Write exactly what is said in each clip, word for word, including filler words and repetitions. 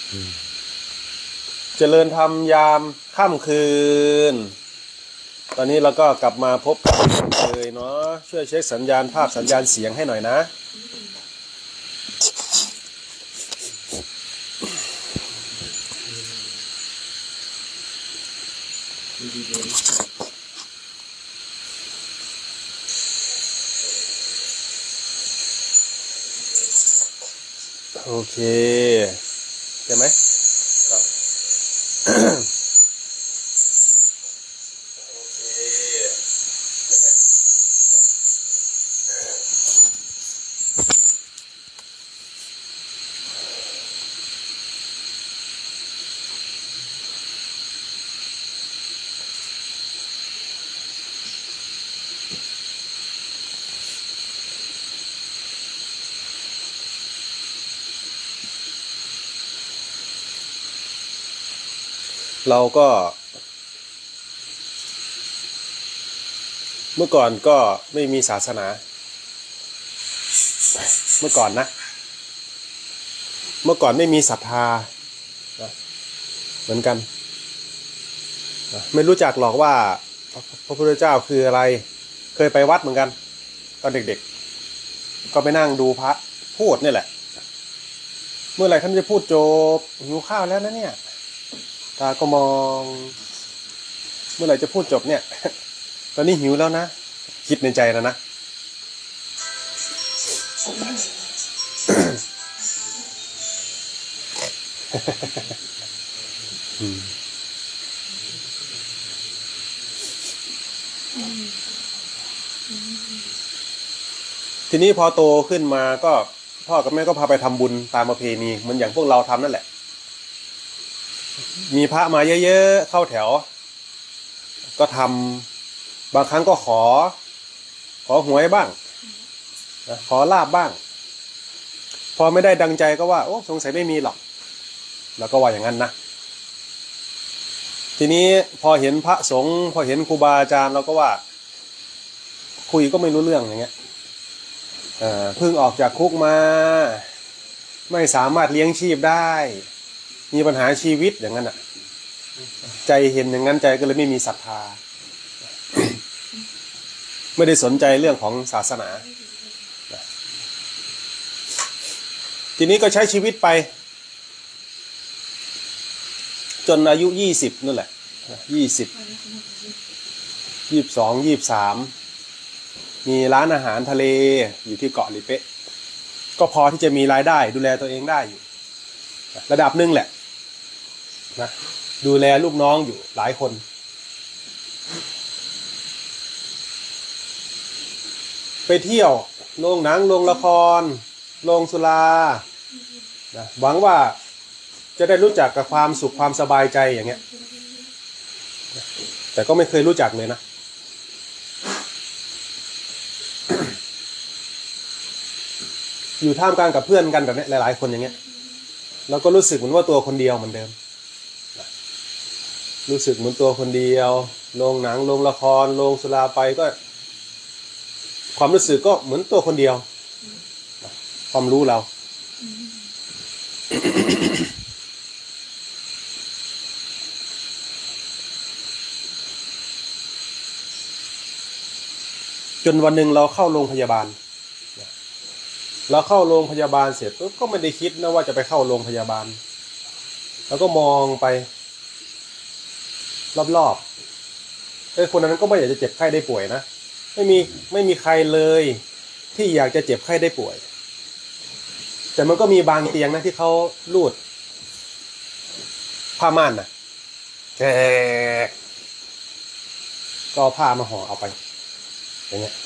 เจริญธรรมยามค่ำคืนตอนนี้เราก็กลับมาพบกันเลยเนาะช่วยเช็คสัญญาณภาพสัญญาณเสียงให้หน่อยนะโอเคใช่ไหมครับเราก็เมื่อก่อนก็ไม่มีศาสนาเมื่อก่อนนะเมื่อก่อนไม่มีศรัทธาเหมือนกันไม่รู้จักหรอกว่าพระพุทธเจ้าคืออะไรเคยไปวัดเหมือนกันตอนเด็กๆก็ไปนั่งดูพระพูดนี่แหละเมื่อไหร่ท่านจะพูดจบหิวข้าวแล้วนะเนี่ยตาก็มองเมื่อไหร่จะพูดจบเนี่ยตอนนี้หิวแล้วนะคิดในใจแล้วนะทีนี้พอโตขึ้นมาก็พ่อกับแม่ก็พาไปทำบุญตามประเพณีเหมือนอย่างพวกเราทำนั่นแหละมีพระมาเยอะๆเข้าแถวก็ทำบางครั้งก็ขอขอหวยบ้างขอลาบบ้างพอไม่ได้ดังใจก็ว่าโอ้สงสัยไม่มีหรอกแล้วก็ว่าอย่างนั้นนะทีนี้พอเห็นพระสงฆ์พอเห็นครูบาอาจารย์เราก็ว่าคุยก็ไม่รู้เรื่องอย่างเงี้ยเพิ่งออกจากคุกมาไม่สามารถเลี้ยงชีพได้มีปัญหาชีวิตอย่างนั้นอ่ะใจเห็นอย่างนั้นใจก็เลยไม่มีศรัทธาไม่ได้สนใจเรื่องของศาสนาทีนี้ก็ใช้ชีวิตไปจนอายุยี่สิบนั่นแหละยี่สิบ ยี่สิบสอง ยี่สิบสามมีร้านอาหารทะเลอยู่ที่เกาะลิเป๊ะก็พอที่จะมีรายได้ดูแลตัวเองได้อยู่ระดับหนึ่งแหละนะดูแลลูกน้องอยู่หลายคนไปเที่ยวโรงหนังโรงละครโรงสุรานะหวังว่าจะได้รู้จักกับความสุขความสบายใจอย่างเงี้ยแต่ก็ไม่เคยรู้จักเลยนะอยู่ท่ามกลางกับเพื่อนกันแบบนี้หลายๆคนอย่างเงี้ยแล้วก็รู้สึกเหมือนว่าตัวคนเดียวเหมือนเดิมรู้สึกเหมือนตัวคนเดียวโรงหนังโรงละครโรงสุราไปก็ความรู้สึกก็เหมือนตัวคนเดียวความรู้เราจนวันหนึ่งเราเข้าโรงพยาบาลเราเข้าโรงพยาบาลเสร็จก็ไม่ได้คิดนะว่าจะไปเข้าโรงพยาบาลแล้วก็มองไปรอบๆไอ้คนนั้นก็ไม่อยากจะเจ็บไข้ได้ป่วยนะไม่มีไม่มีใครเลยที่อยากจะเจ็บไข้ได้ป่วยแต่มันก็มีบางเตียงนะที่เขาลูดผ้าม่านนะแกก็ผ้ามาห่อเอาไปอย่างเงี้ย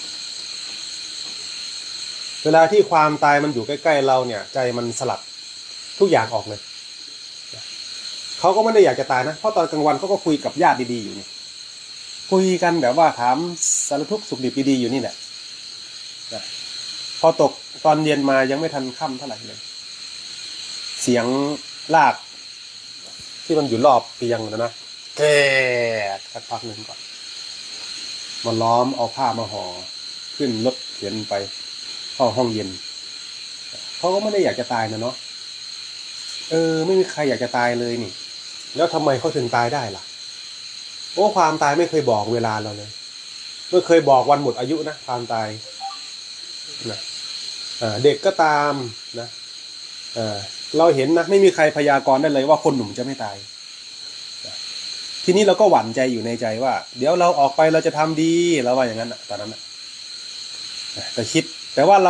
เวลาที่ความตายมันอยู่ใกล้ๆเราเนี่ยใจมันสลัดทุกอย่างออกเลยเขาก็ไม่ได้อยากจะตายนะเพราะตอนกลางวันเขาก็คุยกับญาติดีๆอยู่นี่คุยกันแบบว่าถามสารทุกข์สุขดิบดีๆอยู่นี่แหละพอตกตอนเย็นมายังไม่ทันค่ำเท่าไหร่เลยเสียงลากที่มันอยู่รอบเตียงนะนะแกสักพักหนึ่งก่อนมาล้อมเอาผ้ามาห่อขึ้นรถเข็นไปเข้าห้องเย็นเขาก็ไม่ได้อยากจะตายนะเนาะเออไม่มีใครอยากจะตายเลยนี่แล้วทำไมเขาถึงตายได้ล่ะเพราะความตายไม่เคยบอกเวลาเราเลยไม่เคยบอกวันหมดอายุนะความตายนะเด็กก็ตามนะเราเห็นนะไม่มีใครพยากรณ์ได้เลยว่าคนหนุ่มจะไม่ตายทีนี้เราก็หวั่นใจอยู่ในใจว่าเดี๋ยวเราออกไปเราจะทำดีเราว่าอย่างนั้นนะตอนนั้นนะแต่คิดแต่ว่าเรา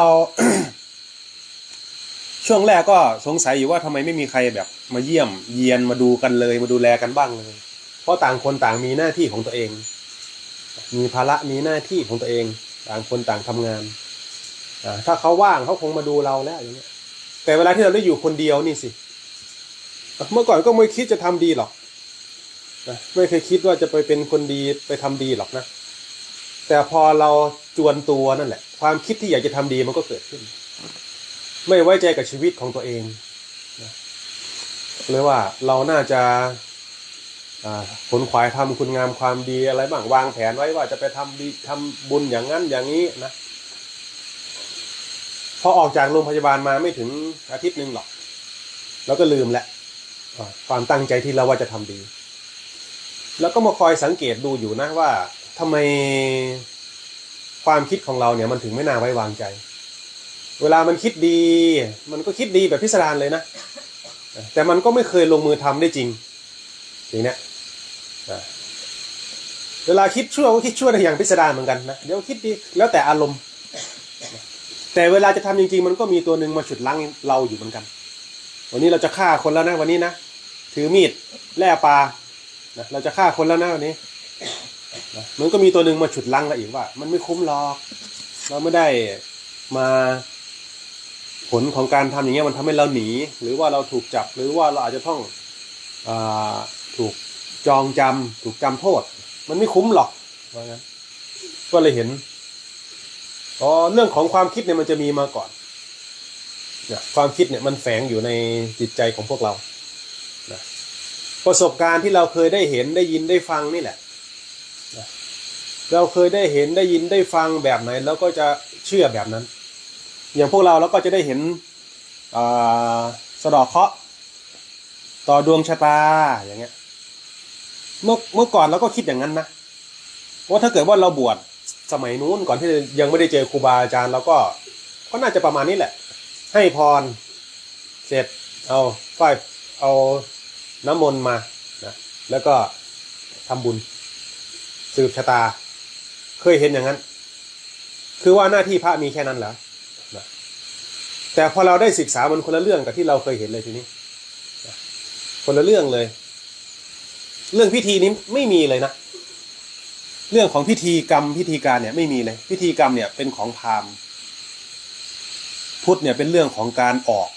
ช่วงแรกก็สงสัยอยู่ว่าทำไมไม่มีใครแบบมาเยี่ยมเยียนมาดูกันเลยมาดูแลกันบ้างเลยเพราะต่างคนต่างมีหน้าที่ของตัวเองมีภาระมีหน้าที่ของตัวเองต่างคนต่างทำงานถ้าเขาว่างเขาคงมาดูเราแล้วอย่างเงี้ยแต่เวลาที่เราได้อยู่คนเดียวนี่สิเมื่อก่อนก็ไม่คิดจะทำดีหรอกนะไม่เคยคิดว่าจะไปเป็นคนดีไปทำดีหรอกนะแต่พอเราจวนตัวนั่นแหละความคิดที่อยากจะทำดีมันก็เกิดขึ้นไม่ไว้ใจกับชีวิตของตัวเองนะเลยว่าเราน่าจะขนขวายทำคุณงามความดีอะไรบ้างวางแผนไว้ว่าจะไปทำดีทำบุญอย่างนั้นอย่างนี้นะพอออกจากโรงพยาบาลมาไม่ถึงอาทิตย์นึงหรอกแล้วก็ลืมแหละความตั้งใจที่เราว่าจะทำดีแล้วก็มาคอยสังเกตดูอยู่นะว่าทำไมความคิดของเราเนี่ยมันถึงไม่น่าไว้วางใจเวลามันคิดดีมันก็คิดดีแบบพิสดารเลยนะแต่มันก็ไม่เคยลงมือทำได้จริงอย่างนี้เวลาคิดชั่วก็คิดชั่วได้อย่างพิสดารเหมือนกันนะเดี๋ยวคิดดีแล้วแต่อารมณ์แต่เวลาจะทำจริงๆมันก็มีตัวหนึ่งมาฉุดรั้งเราอยู่เหมือนกันวันนี้เราจะฆ่าคนแล้วนะวันนี้นะถือมีดแล่ปลานะเราจะฆ่าคนแล้วนะวันนี้นะมันก็มีตัวหนึ่งมาฉุดรั้งเราอีกว่ามันไม่คุ้มหรอกเราไม่ได้มาผลของการทำอย่างเงี้ยมันทำให้เราหนีหรือว่าเราถูกจับหรือว่าเราอาจจะต้องอ่าถูกจองจำถูกจำโทษมันไม่คุ้มหรอกว่างั้นก็เลยเห็นอ๋อเรื่องของความคิดเนี่ยมันจะมีมาก่อนนะความคิดเนี่ยมันแฝงอยู่ในจิตใจของพวกเรานะประสบการณ์ที่เราเคยได้เห็นได้ยินได้ฟังนี่แหละนะเราเคยได้เห็นได้ยินได้ฟังแบบไหนแล้วก็จะเชื่อแบบนั้นอย่างพวกเราเราก็จะได้เห็นสะเดาะเคราะห์ต่อดวงชะตาอย่างเงี้ยเมื่อเมื่อก่อนเราก็คิดอย่างนั้นนะว่าถ้าเกิดว่าเราบวชสมัยนู้นก่อนที่ยังไม่ได้เจอครูบาอาจารย์เราก็ก็น่าจะประมาณนี้แหละให้พรเสร็จเอาฝ้ายเอาน้ำมนต์มานะแล้วก็ทำบุญสืบชะตาเคยเห็นอย่างนั้นคือว่าหน้าที่พระมีแค่นั้นเหรอนะแต่พอเราได้ศึกษามันคนละเรื่องกับที่เราเคยเห็นเลยทีนี้นะคนละเรื่องเลยเรื่องพิธีนี้ไม่มีเลยนะเรื่องของพิธีกรรมพิธีการเนี่ยไม่มีเลยพิธีกรรมเนี่ยเป็นของพราหมณ์พุทธเนี่ยเป็นเรื่องของการออก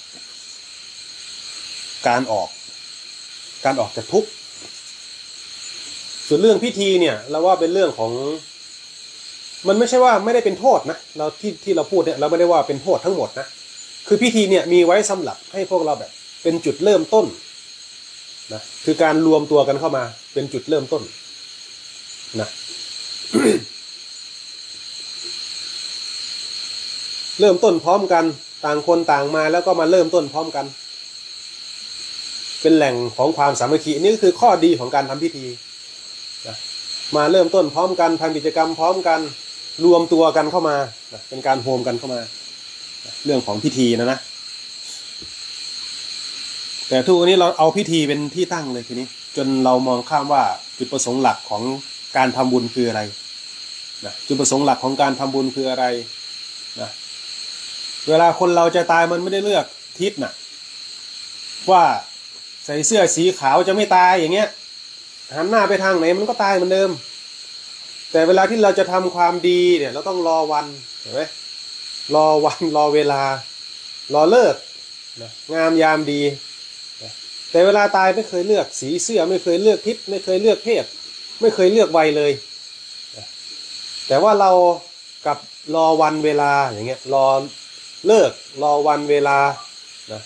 การออกการออกจากทุกข์ส่วนเรื่องพิธีเนี่ยเราว่าเป็นเรื่องของมันไม่ใช่ว่าไม่ได้เป็นโทษนะเราที่ที่เราพูดเนี่ยเราไม่ได้ว่าเป็นโทษทั้งหมดนะคือพิธีเนี่ยมีไว้สำหรับให้พวกเราแบบเป็นจุดเริ่มต้นนะคือการรวมตัวกันเข้ามาเป็นจุดเริ่มต้นนะ เริ่มต้นพร้อมกันต่างคนต่างมาแล้วก็มาเริ่มต้นพร้อมกันเป็นแหล่งของความสามัคคีนี่ก็คือข้อดีของการทำพิธีนะมาเริ่มต้นพร้อมกันทำกิจกรรมพร้อมกันรวมตัวกันเข้ามานะเป็นการโฮมกันเข้ามาเรื่องของพิธีนะนะแต่ทุกวันนี้เราเอาพิธีเป็นที่ตั้งเลยทีนี้จนเรามองข้ามว่าจุดประสงค์หลักของการทำบุญคืออะไรนะจุดประสงค์หลักของการทำบุญคืออะไรนะเวลาคนเราจะตายมันไม่ได้เลือกทิศนะว่าใส่เสื้อสีขาวจะไม่ตายอย่างเงี้ยหันหน้าไปทางไหนมันก็ตายเหมือนเดิมแต่เวลาที่เราจะทำความดีเนี่ยเราต้องรอวันเห็นไหมรอวันรอเวลารอเลิกนะงามยามดีนะแต่เวลาตายไม่เคยเลือกสีเสื้อไม่เคยเลือกทิศไม่เคยเลือกเพศไม่เคยเลือกวัยเลยนะแต่ว่าเรากับรอวันเวลาอย่างเงี้ยรอเลิกรอวันเวลานะ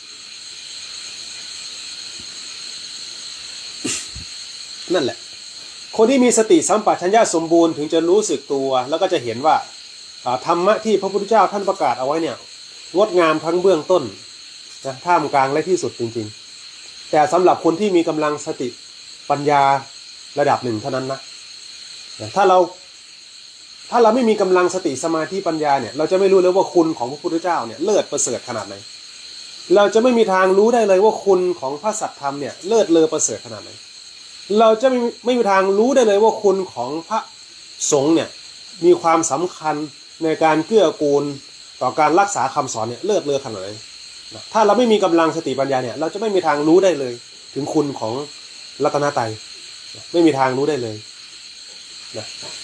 นั่นแหละคนที่มีสติสัมปชัญญะสมบูรณ์ถึงจะรู้สึกตัวแล้วก็จะเห็นว่าธรรมะที่พระพุทธเจ้าท่านประกาศเอาไว้เนี่ยงดงามทั้งเบื้องต้นนะท่ามกลางและที่สุดจริงๆแต่สำหรับคนที่มีกำลังสติปัญญาระดับหนึ่งเท่านั้นนะถ้าเราถ้าเราไม่มีกำลังสติสมาธิปัญญาเนี่ยเราจะไม่รู้เลยว่าคุณของพระพุทธเจ้าเนี่ยเลิศประเสริฐขนาดไหนเราจะไม่มีทางรู้ได้เลยว่าคุณของพระสัตธรรมเนี่ยเลิศเลอประเสริฐขนาดไหนเราจะไม่ไม่มีทางรู้ได้เลยว่าคุณของพระสงฆ์เนี่ยมีความสำคัญในการเกื้อกูลต่อการรักษาคำสอนเนี่ยเลิศเลอขนาดไหนถ้าเราไม่มีกำลังสติปัญญาเนี่ยเราจะไม่มีทางรู้ได้เลยถึงคุณของรัตนตรัยไม่มีทางรู้ได้เลยนะ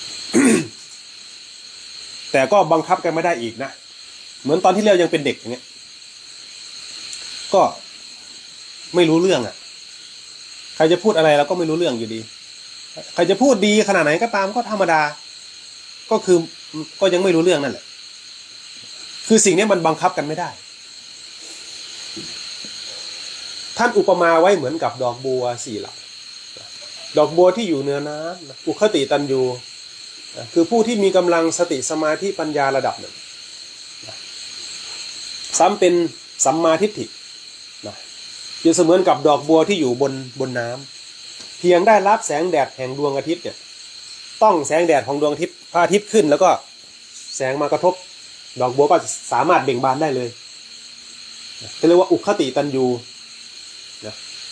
แต่ก็บังคับกันไม่ได้อีกนะเหมือนตอนที่เรายังเป็นเด็กอย่างเงี้ยก็ไม่รู้เรื่องอ่ะใครจะพูดอะไรเราก็ไม่รู้เรื่องอยู่ดีใครจะพูดดีขนาดไหนก็ตามก็ธรรมดาก็คือก็ยังไม่รู้เรื่องนั่นแหละคือสิ่งนี้มันบังคับกันไม่ได้ท่านอุปมาไว้เหมือนกับดอกบัวสี่เหล่าดอกบัวที่อยู่เหนือน้ำอุคติตันยูคือผู้ที่มีกำลังสติสมาธิปัญญาระดับหนึ่งซ้ำเป็นสัมมาทิฏฐินะเปรียบเสมือนกับดอกบัวที่อยู่บนบนน้ำเพียงได้รับแสงแดดแห่งดวงอาทิตย์เนี่ยต้องแสงแดดของดวงอาทิตย์พระอาทิตย์ขึ้นแล้วก็แสงมากระทบดอกบัวก็สามารถเบ่งบานได้เลยเรียกว่าอุคติตันยูนะ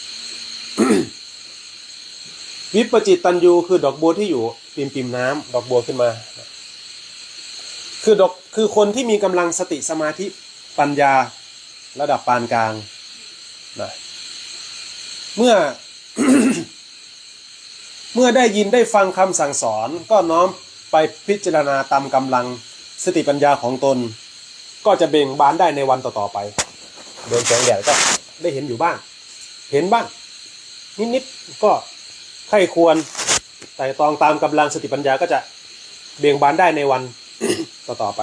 วิปจิตตันยูคือดอกบัวที่อยู่ปิมปิมน้ำดอกบัวขึ้นมาคือดอกคือคนที่มีกำลังสติสมาธิปัญญาระดับปานกลางนะเมื่อ เมื่อได้ยินได้ฟังคำสั่งสอนก็น้อมไปพิจารณาตามกำลังสติปัญญาของตนก็จะเบ่งบานได้ในวันต่อๆไปโดนแสงแดดก็ได้เห็นอยู่บ้างเห็นบ้างนิดๆก็ใครควรไต่ตองตามกำลังสติปัญญาก็จะเบ่งบานได้ในวัน ต่อๆไป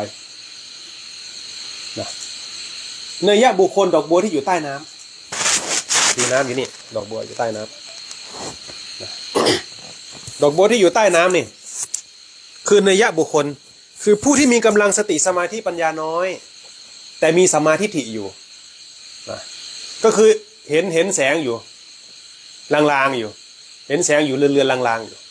นะเนยยะบุคคลดอกบัวที่อยู่ใต้น้ำมีน้ำอยู่นี่ดอกบัวอยู่ใต้น้ำนะดอกบัวที่อยู่ใต้น้ำนี่คือเนยยะบุคคลคือผู้ที่มีกำลังสติสมาธิปัญญาน้อยแต่มีสมาธิถิอยู่นะก็คือเห็นเห็นแสงอยู่ลางๆอยู่เห็นแสงอยู่เรือนๆลางๆอยู่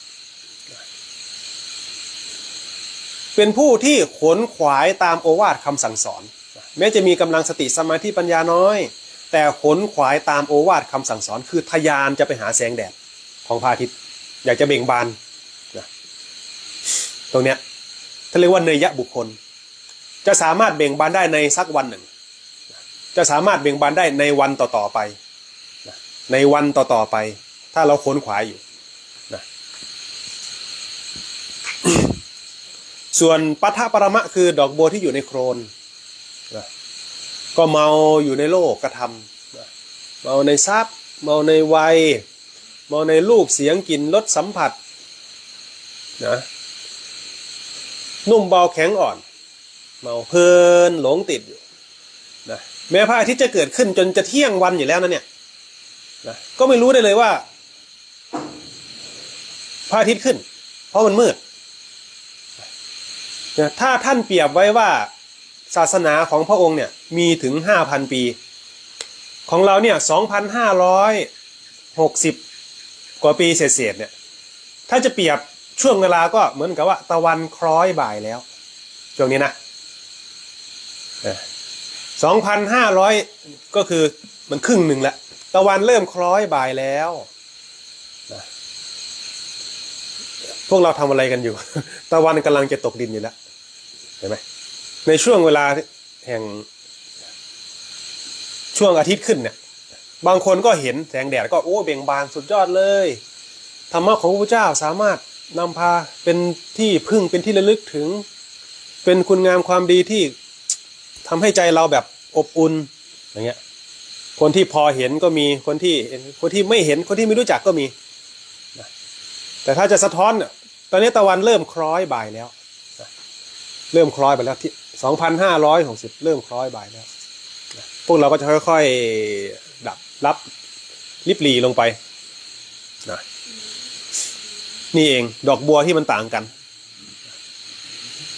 เป็นผู้ที่ขนขวายตามโอวาทคำสั่งสอนแม้จะมีกำลังสติสมาธิปัญญาน้อยแต่ขนขวายตามโอวาทคำสั่งสอนคือทะยานจะไปหาแสงแดดของพระอาทิตย์อยากจะเบ่งบานนะตรงเนี้ยเขาเรียกว่าเนยยะบุคคลจะสามารถเบ่งบานได้ในสักวันหนึ่งจะสามารถเบ่งบานได้ในวันต่อๆไปในวันต่อๆไปถ้าเราค้นขวายอยู่นะ ส่วนปัทภปรมะคือดอกบัวที่อยู่ในโคลนนะก็เมาอยู่ในโลกกระทำนะเมาในทรัพย์เมาในวัยเมาในรูปเสียงกลิ่นรสสัมผัสนะนุ่มเบาแข็งอ่อนเมาเพลินหลงติดอยู่นะแม้พระอาทิตย์จะเกิดขึ้นจนจะเที่ยงวันอยู่แล้วนะเนี่ยนะก็ไม่รู้ได้เลยว่าพระอาทิตย์ขึ้นเพราะมันมืดนะถ้าท่านเปรียบไว้ว่าศาสนาของพระองค์เนี่ยมีถึง ห้าพัน ปีของเราเนี่ย สองพันห้าร้อยหกสิบ กว่าปีเศษๆเนี่ยถ้าจะเปรียบช่วงเวลาก็เหมือนกับว่าตะวันคล้อยบ่ายแล้วช่วงนี้นะ สองพันห้าร้อย ก็คือมันครึ่งหนึ่งแล้วตะวันเริ่มคล้อยบ่ายแล้วนะพวกเราทำอะไรกันอยู่ ตะวันกำลังจะตกดินอยู่แล้วเห็นไหมในช่วงเวลาแห่งช่วงอาทิตย์ขึ้นเนี่ยบางคนก็เห็นแสงแดดก็โอ้เบ่งบานสุดยอดเลยธรรมะของพระพุทธเจ้าสามารถนำพาเป็นที่พึ่งเป็นที่ระลึกถึงเป็นคุณงามความดีที่ทำให้ใจเราแบบอบอุ่นอย่างเงี้ยคนที่พอเห็นก็มีคนที่คนที่ไม่เห็นคนที่ไม่รู้จักก็มีนะแต่ถ้าจะสะท้อนเนี่ยตอนนี้ตะวันเริ่มคล้อยบ่ายแล้วนะเริ่มคล้อยไปแล้วที่ สองพันห้าร้อยหกสิบ เริ่มคล้อยบ่ายแล้วนะพวกเราก็จะค่อยๆดับรับลิบหลีลงไปนะนี่เองดอกบัวที่มันต่างกัน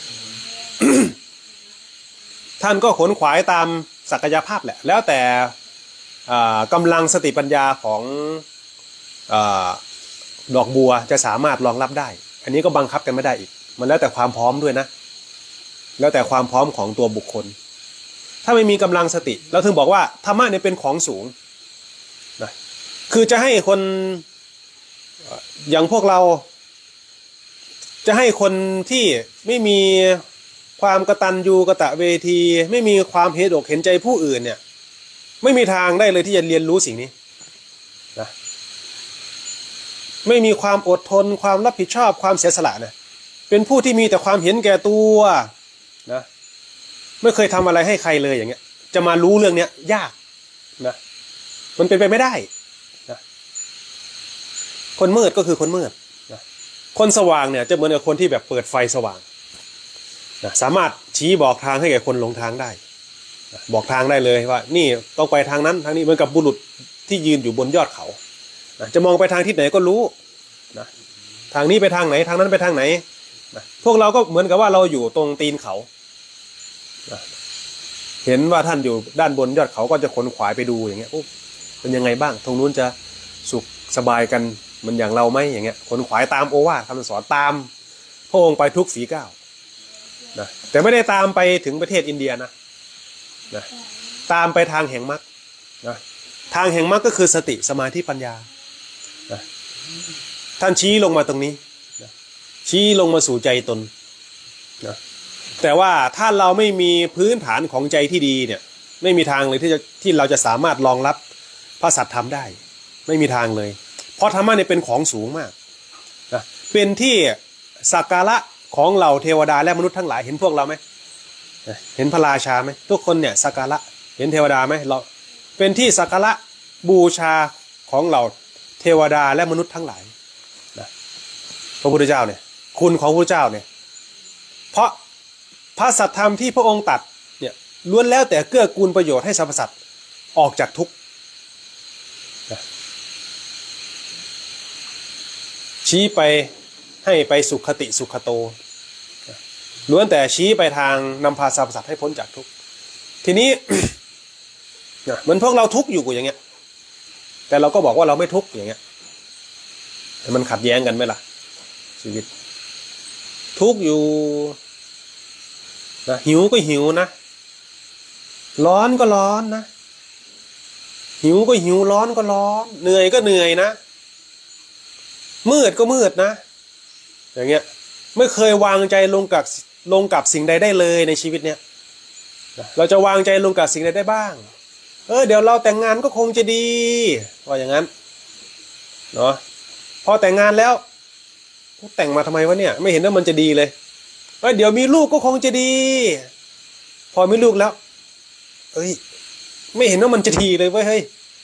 ท่านก็ขนขวายตามศักยภาพแหละแล้วแต่กำลังสติปัญญาของดอกบัวจะสามารถรองรับได้อันนี้ก็บังคับกันไม่ได้อีกมันแล้วแต่ความพร้อมด้วยนะแล้วแต่ความพร้อมของตัวบุคคลถ้าไม่มีกำลังสติเราถึงบอกว่าธรรมะเนี่ยเป็นของสูงนะคือจะให้คนอย่างพวกเราจะให้คนที่ไม่มีความกตัญญูกตเวทีไม่มีความเห็นอกเห็นใจผู้อื่นเนี่ยไม่มีทางได้เลยที่จะเรียนรู้สิ่งนี้นะไม่มีความอดทนความรับผิดชอบความเสียสละนะเป็นผู้ที่มีแต่ความเห็นแก่ตัวนะไม่เคยทำอะไรให้ใครเลยอย่างเงี้ยจะมารู้เรื่องเนี้ยยากนะมันเป็นไปไม่ได้นะคนมืดก็คือคนมืดนะคนสว่างเนี่ยจะเหมือนกับคนที่แบบเปิดไฟสว่างนะสามารถชี้บอกทางให้แก่คนหลงทางได้นะบอกทางได้เลยว่านี่ต้องไปทางนั้นทางนี้เหมือนกับบุรุษที่ยืนอยู่บนยอดเขานะจะมองไปทางทิศไหนก็รู้นะทางนี้ไปทางไหนทางนั้นไปทางไหนนะพวกเราก็เหมือนกับว่าเราอยู่ตรงตีนเขานะเห็นว่าท่านอยู่ด้านบนยอดเขาก็จะขนขวายไปดูอย่างเงี้ยเป็นยังไงบ้างตรงนู้นจะสุขสบายกันเหมือนอย่างเราไหมอย่างเงี้ยขนขวายตามโอวาทคำสอนตามพระองค์ไปทุกฝีก้าวนะแต่ไม่ได้ตามไปถึงประเทศอินเดียนะนะตามไปทางแห่งมรรคนะทางแห่งมรรคก็คือสติสมาธิปัญญานะท่านชี้ลงมาตรงนี้นะชี้ลงมาสู่ใจตนนะแต่ว่าถ้าเราไม่มีพื้นฐานของใจที่ดีเนี่ยไม่มีทางเลยที่จะที่เราจะสามารถรองรับพระสัทธรรมได้ไม่มีทางเลยเพราะธรรมะเนี่ยเป็นของสูงมากนะเป็นที่สักการะของเหล่าเทวดาและมนุษย์ทั้งหลายเห็นพวกเราไหมเห็นพระราชาไหมทุกคนเนี่ยสักการะเห็นเทวดาไหมเราเป็นที่สักการะบูชาของเหล่าเทวดาและมนุษย์ทั้งหลายนะพระพุทธเจ้าเนี่ยคุณของพระพุทธเจ้าเนี่ยเพราะพระสัทธรรมที่พระองค์ตัดเนี่ยล้วนแล้วแต่เกื้อกูลประโยชน์ให้สรรพสัตว์ออกจากทุกข์ชี้ไปให้ไปสุขติสุขโตล้วนแต่ชี้ไปทางนำพาสรรพสัตว์ให้พ้นจากทุกข์ทีนี้ เหมือนพวกเราทุกข์อยู่อย่างเงี้ยแต่เราก็บอกว่าเราไม่ทุกข์อย่างเงี้ยแต่มันขัดแย้งกันไหมล่ะชีวิตทุกข์อยู่นะหิวก็หิวนะร้อนก็ร้อนนะหิวก็หิวร้อนก็ร้อนเหนื่อยก็เหนื่อยนะมืดก็มืดนะอย่างเงี้ยไม่เคยวางใจลงกับลงกับสิ่งใดได้เลยในชีวิตเนี้ยเราจะวางใจลงกับสิ่งใดได้บ้างเออเดี๋ยวเราแต่งงานก็คงจะดีว่าอย่างนั้นเนาะพอแต่งงานแล้วแต่งมาทำไมวะเนี่ยไม่เห็นว่ามันจะดีเลยเออเดี๋ยวมีลูกก็คงจะดีพอมีลูกแล้วเอ้ยไม่เห็นว่ามันจะดีเลยเว้ยเฮ้ย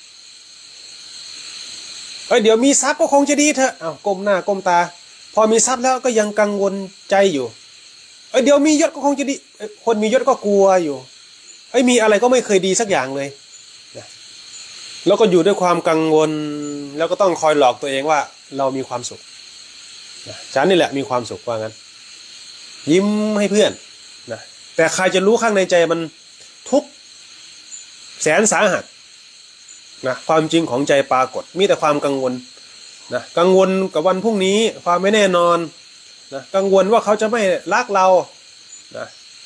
เออเดี๋ยวมีทรัพย์ก็คงจะดีเถอะอ้าวก้มหน้าก้มตาพอมีทรัพย์แล้วก็ยังกังวลใจอยู่เออเดี๋ยวมียศก็คงจะดีคนมียศก็กลัวอยู่ไอ้มีอะไรก็ไม่เคยดีสักอย่างเลยนะแล้วก็อยู่ด้วยความกังวลแล้วก็ต้องคอยหลอกตัวเองว่าเรามีความสุขนะฉันนี่แหละมีความสุขว่างั้นยิ้มให้เพื่อนนะแต่ใครจะรู้ข้างในใจมันทุกข์แสนสาหัสนะความจริงของใจปรากฏมีแต่ความกังวลนะกังวลกับวันพรุ่งนี้ความไม่แน่นอนนะกังวลว่าเขาจะไม่รักเรานะ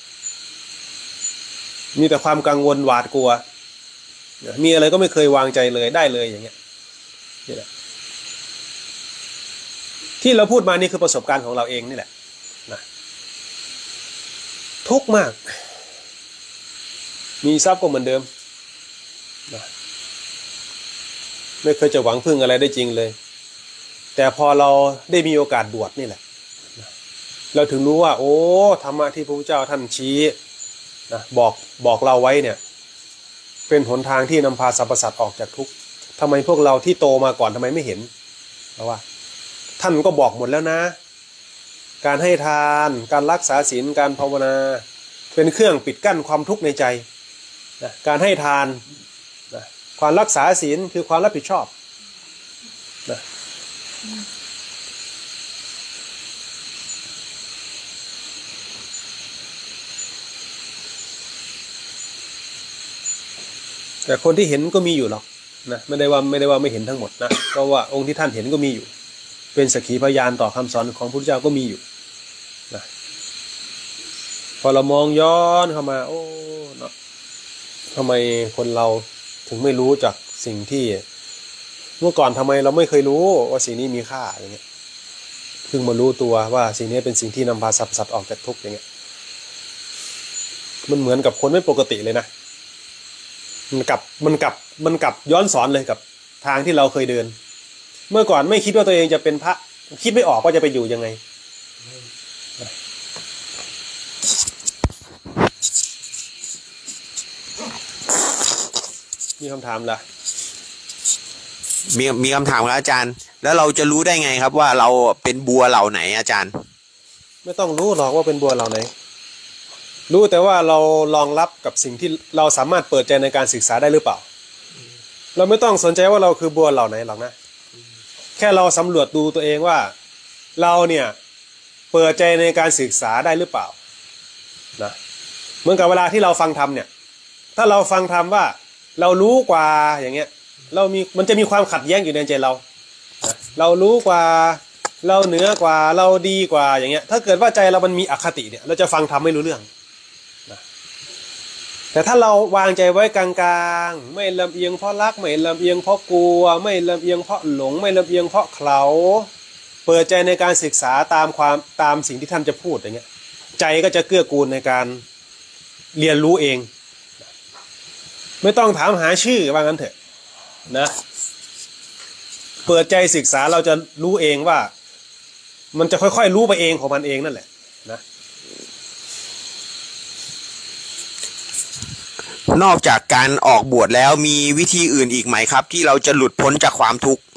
มีแต่ความกังวลหวาดกลัวนะมีอะไรก็ไม่เคยวางใจเลยได้เลยอย่างเงี้ยนี่แหละที่เราพูดมานี่คือประสบการณ์ของเราเองนี่แหละนะทุกข์มากมีทรัพย์ก็เหมือนเดิมนะไม่เคยจะหวังพึ่งอะไรได้จริงเลยแต่พอเราได้มีโอกาสบวชนี่แหละนะเราถึงรู้ว่าโอ้ธรรมะที่พระพุทธเจ้าท่านชี้นะบอกบอกเราไว้เนี่ยเป็นหนทางที่นำพาสรรพสัตว์ออกจากทุกข์ทำไมพวกเราที่โตมาก่อนทำไมไม่เห็นเพราะว่าท่านก็บอกหมดแล้วนะการให้ทานการรักษาศีลการภาวนาเป็นเครื่องปิดกั้นความทุกข์ในใจนะการให้ทานนะความรักษาศีลคือความรับผิดชอบนะแต่คนที่เห็นก็มีอยู่หรอกนะไม่ได้ว่าไม่ได้ว่าไม่เห็นทั้งหมดนะเพราะว่าองค์ที่ท่านเห็นก็มีอยู่เป็นสักขีพยานต่อคำสอนของพระพุทธเจ้าก็มีอยู่นะพอเรามองย้อนเข้ามาโอ้เนาะทำไมคนเราถึงไม่รู้จักสิ่งที่เมื่อก่อนทำไมเราไม่เคยรู้ว่าสิ่งนี้มีค่าอย่างเงี้ยเพิ่งมารู้ตัวว่าสิ่งนี้เป็นสิ่งที่นำพาสรรพสัตว์ออกจากทุกข์อย่างเงี้ยมันเหมือนกับคนไม่ปกติเลยนะมันกลับมันกลับมันกลับย้อนสอนเลยกับทางที่เราเคยเดินเมื่อก่อนไม่คิดว่าตัวเองจะเป็นพระคิดไม่ออกว่าจะไปอยู่ยังไงมีคำถามล่ะมีมีคำถามครับอาจารย์แล้วเราจะรู้ได้ไงครับว่าเราเป็นบัวเหล่าไหนอาจารย์ไม่ต้องรู้หรอกว่าเป็นบัวเหล่าไหนรู้แต่ว่าเรารองรับกับสิ่งที่เราสามารถเปิดใจในการศึกษาได้หรือเปล่าเราไม่ต้องสนใจว่าเราคือบัวเหล่าไหนหรอกนะแค่เราสำรวจดูตัวเองว่าเราเนี่ยเปิดใจในการศึกษาได้หรือเปล่านะเหมือนกับเวลาที่เราฟังธรรมเนี่ยถ้าเราฟังธรรมว่าเรารู้กว่าอย่างเงี้ยเรามีมันจะมีความขัดแย้งอยู่ในใจเราเรารู้กว่าเราเหนือกว่าเราดีกว่าอย่างเงี้ยถ้าเกิดว่าใจเรามันมีอคติเนี่ยเราจะฟังธรรมไม่รู้เรื่องนะแต่ถ้าเราวางใจไว้กลางๆไม่ลำเอียงเพราะรักไม่ลำเอียงเพราะกลัวไม่ลำเอียงเพราะหลงไม่ลำเอียงเพราะเขลาเปิดใจในการศึกษาตามความตามสิ่งที่ท่านจะพูดอย่างเงี้ยใจก็จะเกื้อกูลในการเรียนรู้เองไม่ต้องถามหาชื่อว่างั้นเถอะนะเปิดใจศึกษาเราจะรู้เองว่ามันจะค่อยๆรู้ไปเองของมันเองนั่นแหละนะนอกจากการออกบวชแล้วมีวิธีอื่นอีกไหมครับที่เราจะหลุดพ้นจากความทุกข์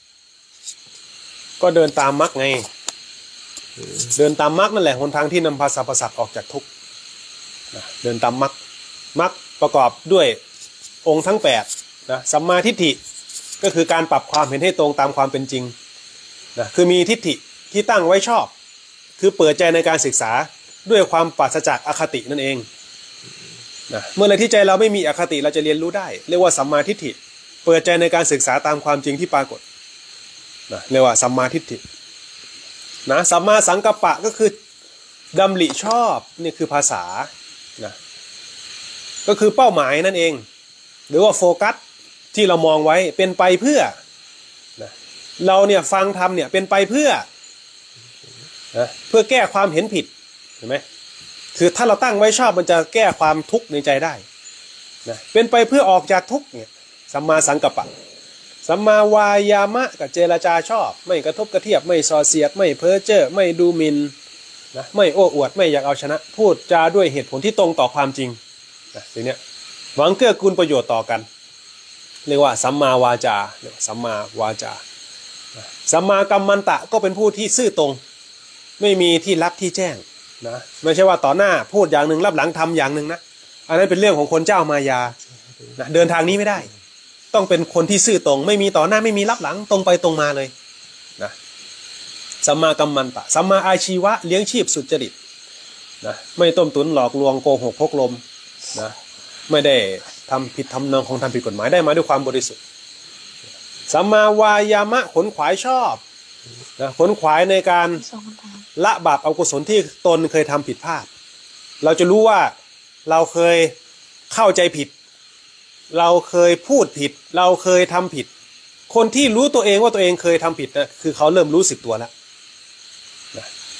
ก็เดินตามมรรคไงเดินตามมรรคนั่นแหละหนทางที่นำพาสรรพสัตว์ออกจากทุกข์นะเดินตามมรรคมรรคประกอบด้วยองค์ทั้งแปดนะสัมมาทิฏฐิก็คือการปรับความเห็นให้ตรงตามความเป็นจริงนะคือมีทิฏฐิที่ตั้งไว้ชอบคือเปิดใจในการศึกษาด้วยความปราศจากอคตินั่นเองนะเมื่อไรที่ใจเราไม่มีอคติเราจะเรียนรู้ได้เรียกว่าสัมมาทิฏฐิเปิดใจในการศึกษาตามความจริงที่ปรากฏนะเรียกว่าสัมมาทิฏฐินะสัมมาสังกัปปะก็คือดำริชอบนี่คือภาษานะก็คือเป้าหมายนั่นเองหรือว่าโฟกัสที่เรามองไว้เป็นไปเพื่อนะเราเนี่ยฟังธรรมเนี่ยเป็นไปเพื่อนะเพื่อแก้ความเห็นผิดเห็นไหมคือถ้าเราตั้งไว้ชอบมันจะแก้ความทุกข์ในใจได้นะเป็นไปเพื่อออกจากทุกข์เนี่ยสัมมาสังกัปปะสัมมาวายามะกับเจรจาชอบไม่กระทบกระเทียบไม่ส่อเสียดไม่เพ้อเจ้อไม่ดูหมิ่นนะไม่โอ้อวดไม่อยากเอาชนะพูดจาด้วยเหตุผลที่ตรงต่อความจริงนะทีเนี้ยหวังเกื้อกูลประโยชน์ต่อกันเรียกว่าสัมมาวาจาสัมมาวาจาสัมมากัมมันตะก็เป็นผู้ที่ซื่อตรงไม่มีที่ลับที่แจ้งนะไม่ใช่ว่าต่อหน้าพูดอย่างหนึ่งรับหลังทำอย่างหนึ่งนะอันนั้นเป็นเรื่องของคนเจ้ามายานะเดินทางนี้ไม่ได้ต้องเป็นคนที่ซื่อตรงไม่มีต่อหน้าไม่มีรับหลังตรงไปตรงมาเลยนะสัมมากัมมันตะสัมมาอาชีวะเลี้ยงชีพสุจริตนะไม่ต้มตุ๋นหลอกลวงโกหกพกลมนะไม่ได้ทำผิดทำนองของทำผิดกฎหมายได้มาด้วยความบริสุทธิ์สัมมาวายามะขนขวายชอบนะขนขวายในการละบาปอกุศลที่ตนเคยทำผิดพลาดเราจะรู้ว่าเราเคยเข้าใจผิดเราเคยพูดผิดเราเคยทำผิดคนที่รู้ตัวเองว่าตัวเองเคยทำผิดนะคือเขาเริ่มรู้สึกตัวแล้วนะ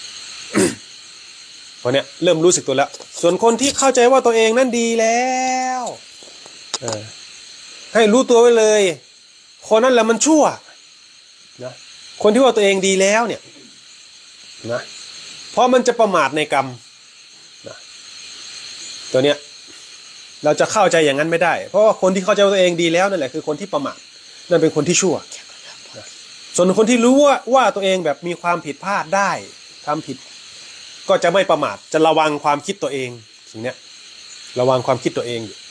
คนเนี้ยเริ่มรู้สึกตัวแล้วส่วนคนที่เข้าใจว่าตัวเองนั้นดีแล้วให้รู้ตัวไว้เลยคนนั้นแหละมันชั่วนะคนที่ว่าตัวเองดีแล้วเนี่ยนะเพราะมันจะประมาทในกรรมนะตัวเนี้ยเราจะเข้าใจอย่างนั้นไม่ได้เพราะว่าคนที่เข้าใจว่าตัวเองดีแล้วนั่นแหละคือคนที่ประมาทนั่นเป็นคนที่ชั่วนะส่วนคนที่รู้ว่าว่าตัวเองแบบมีความผิดพลาดได้ทำผิดก็จะไม่ประมาทจะระวังความคิดตัวเองสิ่งเนี้ยระวังความคิดตัวเองอยู่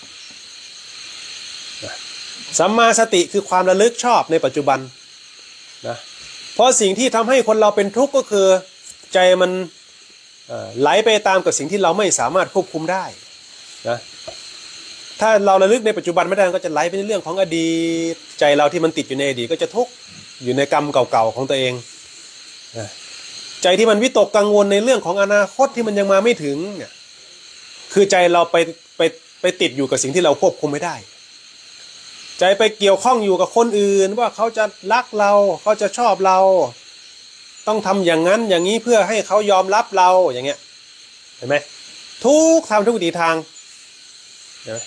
สัมมาสติคือความระลึกชอบในปัจจุบันนะเพราะสิ่งที่ทำให้คนเราเป็นทุกข์ก็คือใจมันไหลไปตามกับสิ่งที่เราไม่สามารถควบคุมได้นะถ้าเราระลึกในปัจจุบันไม่ได้ก็จะไหลไปในเรื่องของอดีตใจเราที่มันติดอยู่ในอดีตก็จะทุกข์อยู่ในกรรมเก่าๆของตัวเองใจที่มันวิตกกังวลในเรื่องของอนาคตที่มันยังมาไม่ถึงเนี่ยคือใจเราไปไปไปติดอยู่กับสิ่งที่เราควบคุมไม่ได้ใจไปเกี่ยวข้องอยู่กับคนอื่นว่าเขาจะรักเราเขาจะชอบเราต้องทำอย่างนั้นอย่างนี้เพื่อให้เขายอมรับเราอย่างเงี้ยเห็นไหมทุกทำทุกวิถีทางเห็นไหม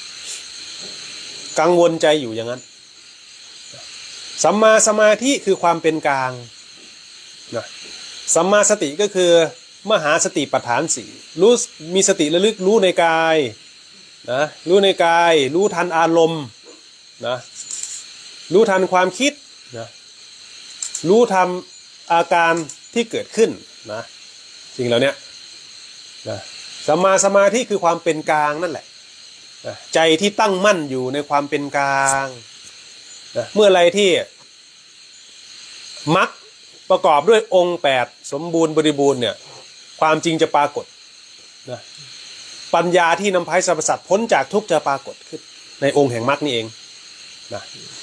กังวลใจอยู่อย่างนั้นสัมมาสมาธิคือความเป็นกลางนะสัมมาสติก็คือมหาสติปัฏฐานสี่รู้มีสติระลึกรู้ในกายนะรู้ในกายรู้ทันอารมณ์นะรู้ทันความคิดนะรู้ทันอาการที่เกิดขึ้นนะสิ่งเหล่านี้นะสัมมาสมาธิคือความเป็นกลางนั่นแหละนะใจที่ตั้งมั่นอยู่ในความเป็นกลางนะเมื่อไรที่มรรคประกอบด้วยองค์แปดสมบูรณ์บริบูรณ์เนี่ยความจริงจะปรากฏนะปัญญาที่นำพาสรรพสัตว์พ้นจากทุกข์จะปรากฏขึ้นในองค์แห่งมรรคนี่เองนะ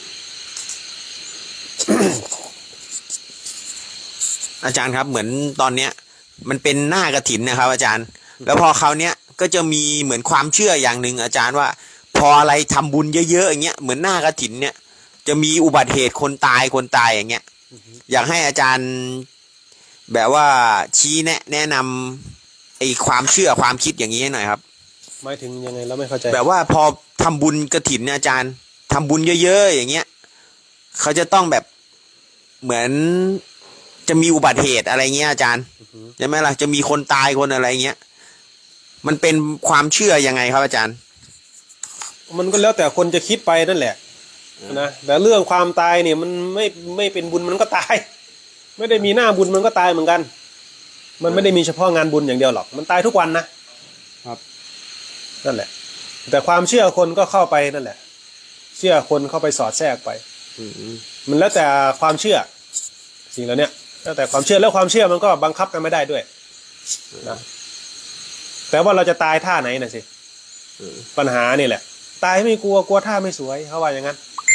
อาจารย์ครับเหมือนตอนเนี้ยมันเป็นหน้ากฐินนะครับอาจารย์แล้วพอคราวเนี้ยก็จะมีเหมือนความเชื่ออย่างหนึ่งอาจารย์ว่าพออะไรทำบุญเยอะๆอย่างเงี้ยเหมือนหน้ากฐินเนี่ยจะมีอุบัติเหตุคนตายคนตายอย่างเงี้ยอยากให้อาจารย์แบบว่าชี้แนะแนะนำไอ้ความเชื่อความคิดอย่างนี้ให้หน่อยครับหมายถึงยังไงเราไม่เข้าใจแบบว่าพอทำบุญกฐินเนี่ยอาจารย์ทำบุญเยอะๆอย่างเงี้ยเขาจะต้องแบบเหมือนจะมีอุบัติเหตุอะไรเงี้ยอาจารย์ใช่ไหมล่ะจะมีคนตายคนอะไรเงี้ยมันเป็นความเชื่อยังไงครับอาจารย์มันก็แล้วแต่คนจะคิดไปนั่นแหละนะแต่เรื่องความตายเนี่ยมันไม่ไม่เป็นบุญมันก็ตายไม่ได้มีหน้าบุญมันก็ตายเหมือนกันมันไม่ได้มีเฉพาะงานบุญอย่างเดียวหรอกมันตายทุกวันนะครับนั่นแหละแต่ความเชื่อคนก็เข้าไปนั่นแหละเชื่อคนเข้าไปสอดแทรกไปมันแล้วแต่ความเชื่อสิ่งเหล่านี้แล้วแต่ความเชื่อแล้วความเชื่อมันก็บังคับกันไม่ได้ด้วยนะแต่ว่าเราจะตายท่าไหนน่ะสิปัญหานี่แหละตายไม่กลัวกลัวท่าไม่สวยเขาว่าอย่างนั้น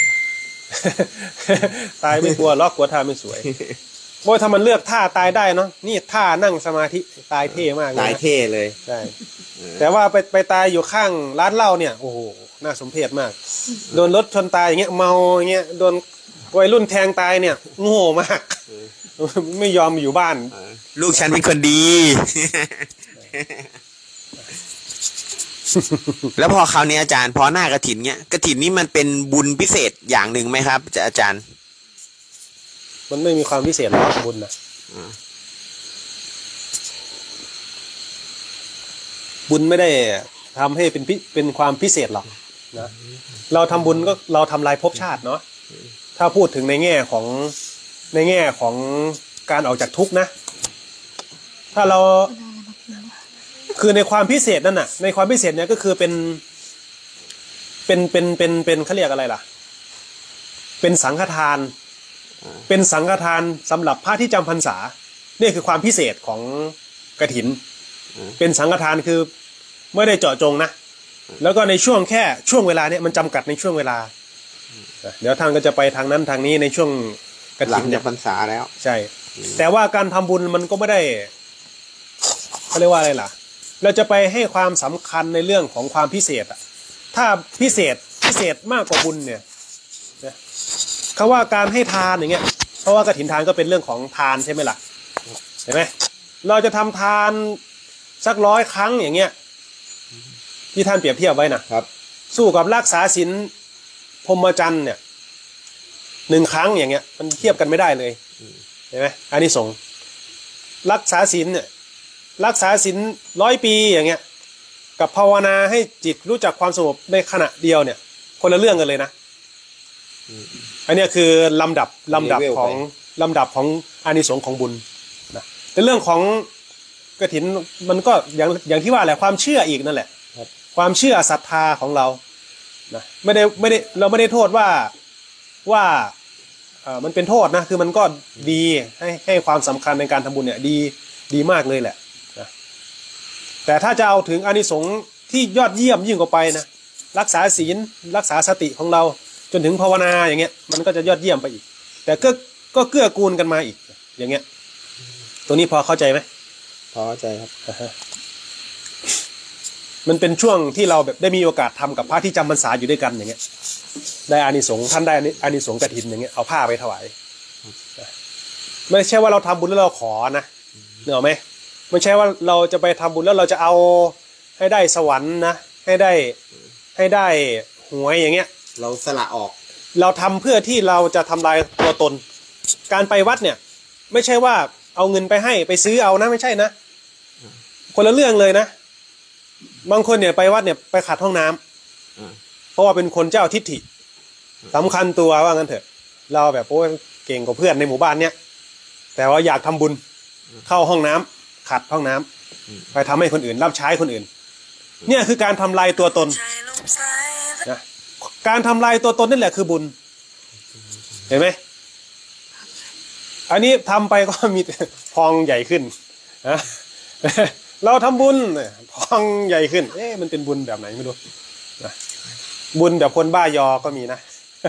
ตายไม่กลัวล็อกกลัวท่าไม่สวยโอ้ยถ้ามันเลือกท่าตายได้เนาะนี่ท่านั่งสมาธิตายเท่มากเลยตายเท่เลยใช่แต่ว่าไปไปตายอยู่ข้างร้านเหล้าเนี่ยโอ้โหน่าสมเพชมากโดนรถชนตายอย่างเงี้ยเมาอย่างเงี้ยโดนวัยรุ่นแทงตายเนี่ยโง่มากไม่ยอมอยู่บ้านลูกฉันเป็นคนดี แล้วพอคราวนี้อาจารย์พอหน้ากฐินเนี้ยกฐินนี้มันเป็นบุญพิเศษอย่างหนึ่งไหมครับอาจารย์มันไม่มีความพิเศษหรอกบุญนะบุญไม่ได้ทำให้เป็นเป็นความพิเศษหรอกนะเราทำบุญก็เราทำลายภพชาติเนาะถ้าพูดถึงในแง่ของในแง่ของการออกจากทุกข์นะถ้าเราคือในความพิเศษนั่นน่ะในความพิเศษเนี่ยก็คือเป็นเป็นเป็นเป็นเป็นเขาเรียกอะไรล่ะเป็นสังฆทานเป็นสังฆทานสำหรับพระที่จำพรรษานี่คือความพิเศษของกฐินเป็นสังฆทานคือไม่ได้เจาะจงนะแล้วก็ในช่วงแค่ช่วงเวลาเนี่ยมันจำกัดในช่วงเวลาเดี๋ยวท่านก็จะไปทางนั้นทางนี้ในช่วงกฐินเนี่ยพรรษาแล้วใช่แต่ว่าการทำบุญมันก็ไม่ได้เขาเรียกว่าอะไรล่ะเราจะไปให้ความสำคัญในเรื่องของความพิเศษอ่ะถ้าพิเศษพิเศษมากกว่าบุญเนี่ยเขาว่าการให้ทานอย่างเงี้ยเพราะว่ากฐินทานก็เป็นเรื่องของทานใช่ไหมล่ะเห็นไหมเราจะทำทานสักร้อยครั้งอย่างเงี้ยที่ท่านเปรียบเทียบไว้นะครับสู้กับรักษาศีลพรหมจรรย์เนี่ยหนึ่งครั้งอย่างเงี้ยมันเทียบกันไม่ได้เลยเห็นไหมอานิสงส์รักษาศีลเนี่ยรักษาศีลร้อยปีอย่างเงี้ยกับภาวนาให้จิตรู้จักความสงบในขณะเดียวเนี่ยคนละเรื่องกันเลยนะอันนี้คือลำดับลำดับของลำดับของอานิสงส์ของบุญนะแต่เรื่องของกฐินมันก็อย่างอย่างที่ว่าแหละความเชื่ออีกนั่นแหละความเชื่อศรัทธาของเรานะไม่ได้ไม่ได้เราไม่ได้โทษว่าว่าเอ่อมันเป็นโทษนะคือมันก็ดีให้ให้ความสำคัญในการทำบุญเนี่ยดีดีมากเลยแหละนะแต่ถ้าจะเอาถึงอานิสงส์ที่ยอดเยี่ยมยิ่งกว่าไปนะรักษาศีลรักษาสติของเราจนถึงภาวนาอย่างเงี้ยมันก็จะยอดเยี่ยมไปอีกแต่ก็ก็เกื้อกูลกันมาอีกอย่างเงี้ยตัวนี้พอเข้าใจไหมพอเข้าใจครับมันเป็นช่วงที่เราแบบได้มีโอกาสทำกับพระที่จำพรรษาอยู่ด้วยกันอย่างเงี้ยได้อานิสงส์ท่านได้อานิสงส์กฐินอย่างเงี้ยเอาผ้าไปถวายไม่ใช่ว่าเราทำบุญแล้วเราขอนะเนอะไหมไม่ใช่ว่าเราจะไปทำบุญแล้วเราจะเอาให้ได้สวรรค์นะให้ได้ให้ได้หวยอย่างเงี้ยเราสละออกเราทำเพื่อที่เราจะทำลายตัวตนการไปวัดเนี่ยไม่ใช่ว่าเอาเงินไปให้ไปซื้อเอานะไม่ใช่นะคนละเรื่องเลยนะบางคนเนี่ยไปวัดเนี่ยไปขัดห้องน้ำเพราะว่าเป็นคนเจ้าทิฏฐิสำคัญตัวว่างั้นเถอะเราแบบโอ้ยเก่งกว่าเพื่อนในหมู่บ้านเนี่ยแต่ว่าอยากทำบุญเข้าห้องน้ำขัดห้องน้ำไปทำให้คนอื่นรับใช้คนอื่นเนี่ยคือการทำลายตัวตนนะการทำลายตัวตนนี่แหละคือบุญเห็นไหมอันนี้ทำไปก็มีพองใหญ่ขึ้นนะเราทำบุญพองใหญ่ขึ้นเอ๊ะมันเป็นบุญแบบไหนไม่รู้นะบุญแบบคนบ้ายอก็มีนะ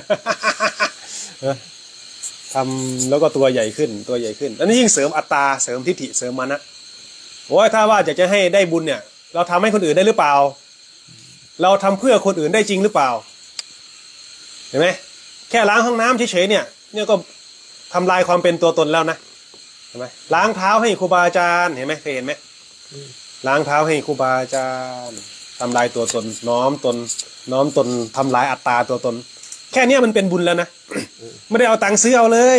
ทำแล้วก็ตัวใหญ่ขึ้นตัวใหญ่ขึ้นอันนี้ยิ่งเสริมอัตตาเสริมทิฏฐิเสริมมานะโอ้ยถ้าว่าอยากจะให้ได้บุญเนี่ยเราทำให้คนอื่นได้หรือเปล่าเราทำเพื่อคนอื่นได้จริงหรือเปล่าเห็นไหมแค่ล้างห้องน้ำเฉยๆเนี่ยเนี่ยก็ทำลายความเป็นตัวตนแล้วนะเห็นไหมล้างเท้าให้ครูบาอาจารย์เห็นไหมเคยเห็นไหมล้างเท้าให้ครูบาอาจารย์ทำลายตัวตนน้อมตนน้อมตนทำลายอัตตาตัวตนแค่นี้มันเป็นบุญแล้วนะไม่ได้เอาตังค์ซื้อเอาเลย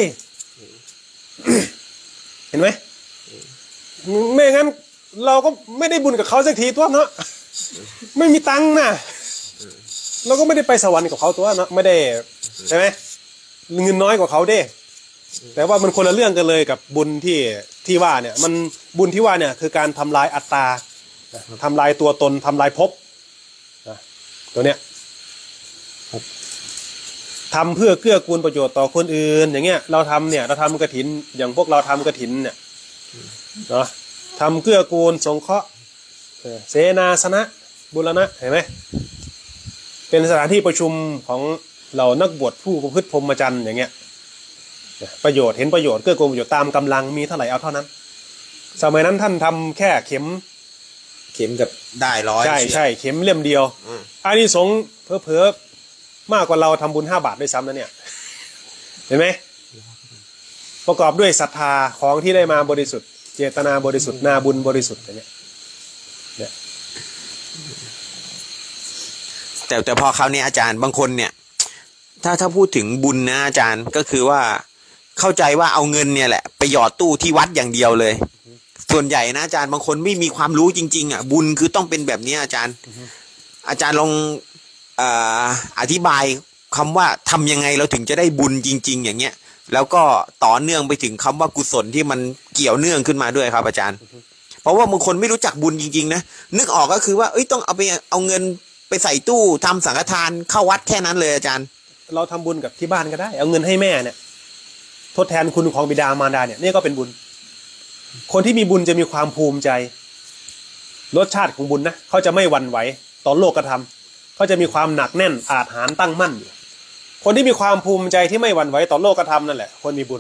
เห็นไหมไม่งั้นเราก็ไม่ได้บุญกับเขาสักทีตัวเนาะไม่มีตังค์นะเราก็ไม่ได้ไปสวรรค์กับเขาตัวเนาะไม่ได้ใช่ไหมเงินน้อยกว่าเขาเด้แต่ว่ามันคนละเรื่องกันเลยกับบุญที่ที่ว่าเนี่ยมันบุญที่ว่าเนี่ยคือการทำลายอัตตาทำลายตัวตนทำลายภพตัวเนี้ยทำเพื่อเกื้อกูลประโยชน์ต่อคนอื่นอย่างเงี้ยเราทำเนี่ยเราทำกฐินอย่างพวกเราทำกฐินเนี่ยเนาะทำเกื้อกูลสงเคราะห์เสนาสนะบุรณะเห็นไหมเป็นสถานที่ประชุมของเหล่านักบวชผู้ประพฤติพรหมจรรย์อย่างเงี้ยประโยชน์เห็นประโยชน์เกื้อกูลประโยชน์ตามกำลังมีเท่าไหร่เอาเท่านั้นสมัยนั้นท่านทำแค่เข็มเข็มกับได้ร้อยใช่ใช่เข็มเล่มเดียวอานิสงส์เผลอๆมากกว่าเราทำบุญห้าบาทด้วยซ้ำนะเนี่ยเห็นไหมประกอบด้วยศรัทธาของที่ได้มาบริสุทธิ์เจตนาบริสุทธิ์นาบุญบริสุทธิ์อย่างเงี้ยเนี่ยแต่แต่พอคราวนี้อาจารย์บางคนเนี่ยถ้าถ้าพูดถึงบุญนะอาจารย์ก็คือว่าเข้าใจว่าเอาเงินเนี่ยแหละไปหยอดตู้ที่วัดอย่างเดียวเลยส่วนใหญ่นะอาจารย์บางคนไม่มีความรู้จริงๆอ่ะบุญคือต้องเป็นแบบนี้อาจารย์อาจารย์ลองเอ่ออธิบายคำว่าทำยังไงเราถึงจะได้บุญจริงๆอย่างเงี้ยแล้วก็ต่อเนื่องไปถึงคำว่ากุศลที่มันเกี่ยวเนื่องขึ้นมาด้วยครับอาจารย์เพราะว่าบางคนไม่รู้จักบุญจริงๆนะนึกออกก็คือว่าเอ้ยต้องเอาไปเอาเงินไปใส่ตู้ทำสังฆทานเข้าวัดแค่นั้นเลยอาจารย์เราทำบุญกับที่บ้านก็ได้เอาเงินให้แม่เนี่ยทดแทนคุณของบิดามารดาเนี่ยนี่ก็เป็นบุญคนที่มีบุญจะมีความภูมิใจรสชาติของบุญนะเขาจะไม่หวั่นไหวต่อโลกธรรมเขาจะมีความหนักแน่นอาจหารตั้งมั่นอยู่คนที่มีความภูมิใจที่ไม่หวั่นไหวต่อโลกธรรมนั่นแหละคนมีบุญ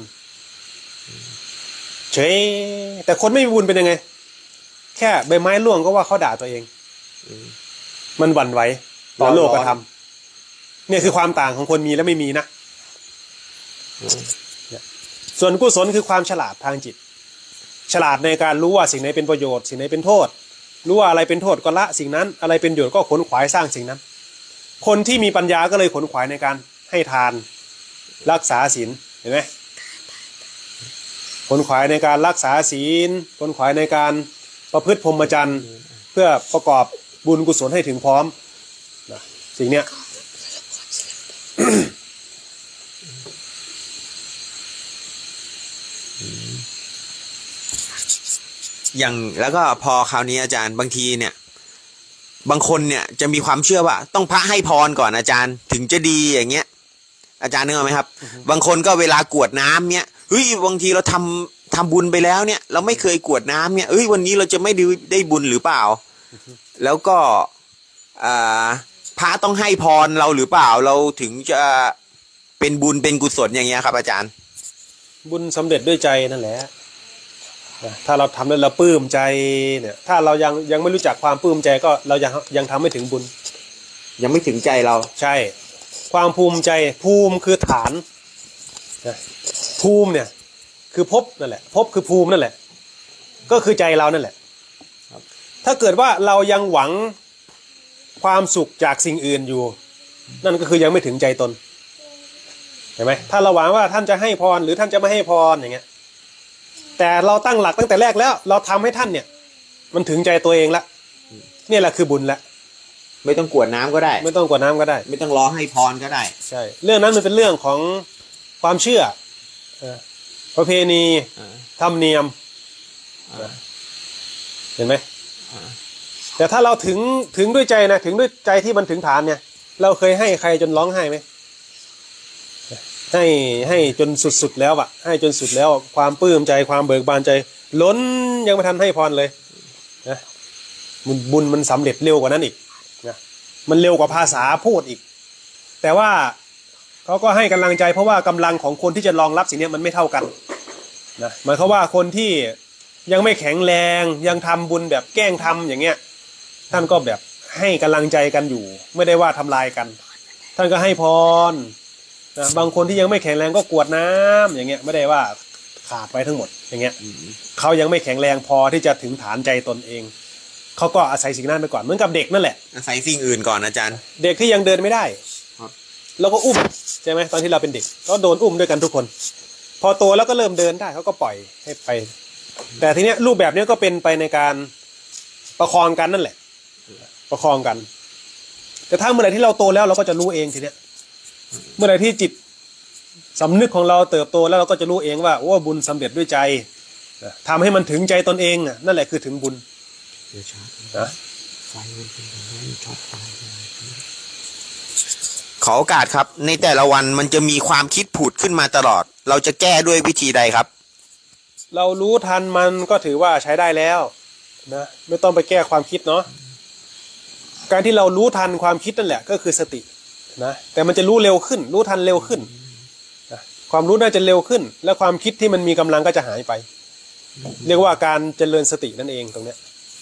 เฉยแต่คนไม่มีบุญเป็นยังไงแค่ใบไม้ร่วงก็ว่าเขาด่าตัวเองมันหวั่นไหวต่อโลกธรรมเนี่ยคือความต่างของคนมีและไม่มีนะส่วนกุศลคือความฉลาดทางจิตฉลาดในการรู้ว่าสิ่งไหนเป็นประโยชน์สิ่งไหนเป็นโทษรู้ว่าอะไรเป็นโทษก็ละสิ่งนั้นอะไรเป็นประโยชน์ก็ขนขวายสร้างสิ่งนั้นคนที่มีปัญญาก็เลยขนขวายในการให้ทานรักษาศีลเห็นไหมขนขวายในการรักษาศีลขนขวายในการประพฤติพรหมจรรย์เพื่อประกอบบุญกุศลให้ถึงพร้อมนะสิ่งเนี้ยอย่างแล้วก็พอคราวนี้อาจารย์บางทีเนี่ยบางคนเนี่ยจะมีความเชื่อว่าต้องพระให้พรก่อนอาจารย์ถึงจะดีอย่างเงี้ยอาจารย์นึกออกไหมครับ บางคนก็เวลากรวดน้ำเนี่ยเฮ้ยบางทีเราทำทำบุญไปแล้วเนี่ยเราไม่เคยกรวดน้ำเนี่ยเฮ้ยวันนี้เราจะไม่ได้ได้บุญหรือเปล่าแล้วก็อ่าพระต้องให้พรเราหรือเปล่าเราถึงจะเป็นบุญเป็นกุศลอย่างเงี้ยครับอาจารย์บุญสำเร็จด้วยใจนั่นแหละถ้าเราทำแล้วเราปลื้มใจเนี่ยถ้าเรายังยังไม่รู้จักความปลื้มใจก็เรายังยังทำไม่ถึงบุญยังไม่ถึงใจเราใช่ความภูมิใจภูมิคือฐานภูมิเนี่ยคือภพนั่นแหละภพคือภูมินั่นแหละก็คือใจเรานั่นแหละถ้าเกิดว่าเรายังหวังความสุขจากสิ่งอื่นอยู่นั่นก็คือยังไม่ถึงใจตนเห็นไหมถ้าเราหวังว่าท่านจะให้พรหรือท่านจะไม่ให้พรอย่างเงี้ยแต่เราตั้งหลักตั้งแต่แรกแล้วเราทำให้ท่านเนี่ยมันถึงใจตัวเองละนี่แหละคือบุญละไม่ต้องกวดน้ำก็ได้ไม่ต้องกวดน้ำก็ได้ไม่ต้องรอให้พรก็ได้ใช่เรื่องนั้นมันเป็นเรื่องของความเชื่อประเพณีธรรมเนียมเห็นไหมแต่ถ้าเราถึงถึงด้วยใจนะถึงด้วยใจที่มันถึงฐานเนี่ยเราเคยให้ใครจนร้องไห้ไหมให้ให้จนสุดๆแล้วอะให้จนสุดแล้วความปลื้มใจความเบิกบานใจล้นยังไม่ทันให้พรเลยนะบุญมันสำเร็จเร็วกว่านั้นอีกนะมันเร็วกว่าภาษาพูดอีกแต่ว่าเขาก็ให้กำลังใจเพราะว่ากำลังของคนที่จะรองรับสิ่งนี้มันไม่เท่ากันนะหมายความว่าคนที่ยังไม่แข็งแรงยังทำบุญแบบแกล้งทำอย่างเงี้ยท่านก็แบบให้กำลังใจกันอยู่ไม่ได้ว่าทำลายกันท่านก็ให้พรนะบางคนที่ยังไม่แข็งแรงก็กรวดน้ำอย่างเงี้ยไม่ได้ว่าขาดไปทั้งหมดอย่างเงี้ยเขายังไม่แข็งแรงพอที่จะถึงฐานใจตนเองเขาก็อาศัยสิ่งนั้นไปก่อนเหมือนกับเด็กนั่นแหละอาศัยสิ่งอื่นก่อนอาจารย์เด็กที่ยังเดินไม่ได้เราก็อุ้มใช่ไหมตอนที่เราเป็นเด็กก็โดนอุ้มด้วยกันทุกคนพอโตแล้วก็เริ่มเดินได้เขาก็ปล่อยให้ไปแต่ทีเนี้ยรูปแบบนี้ก็เป็นไปในการประคองกันนั่นแหละประคองกันแต่ถ้าเมื่อไหร่ที่เราโตแล้วเราก็จะรู้เองทีเนี้ยเมื่อไหร่ที่จิตสำนึกของเราเติบโตแล้วเราก็จะรู้เองว่าโอ้บุญสำเร็จด้วยใจทำให้มันถึงใจตนเองนั่นแหละคือถึงบุญนะขอโอกาสครับในแต่ละวันมันจะมีความคิดผุดขึ้นมาตลอดเราจะแก้ด้วยวิธีใดครับเรารู้ทันมันก็ถือว่าใช้ได้แล้วนะไม่ต้องไปแก้ความคิดเนาะการที่เรารู้ทันความคิดนั่นแหละก็คือสตินะแต่มันจะรู้เร็วขึ้นรู้ทันเร็วขึ้นนะความรู้น่าจะเร็วขึ้นและความคิดที่มันมีกำลังก็จะหายไปเรียกว่าการเจริญสตินั่นเองตรงเนี้ย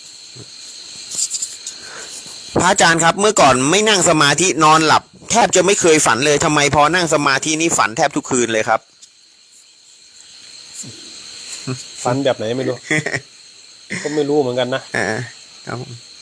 พระอาจารย์ครับเมื่อก่อนไม่นั่งสมาธินอนหลับแทบจะไม่เคยฝันเลยทำไมพอนั่งสมาธินี่ฝันแทบทุกคืนเลยครับฝันแบบไหนไม่รู้ ก็ไม่รู้เหมือนกันนะอ่าครับ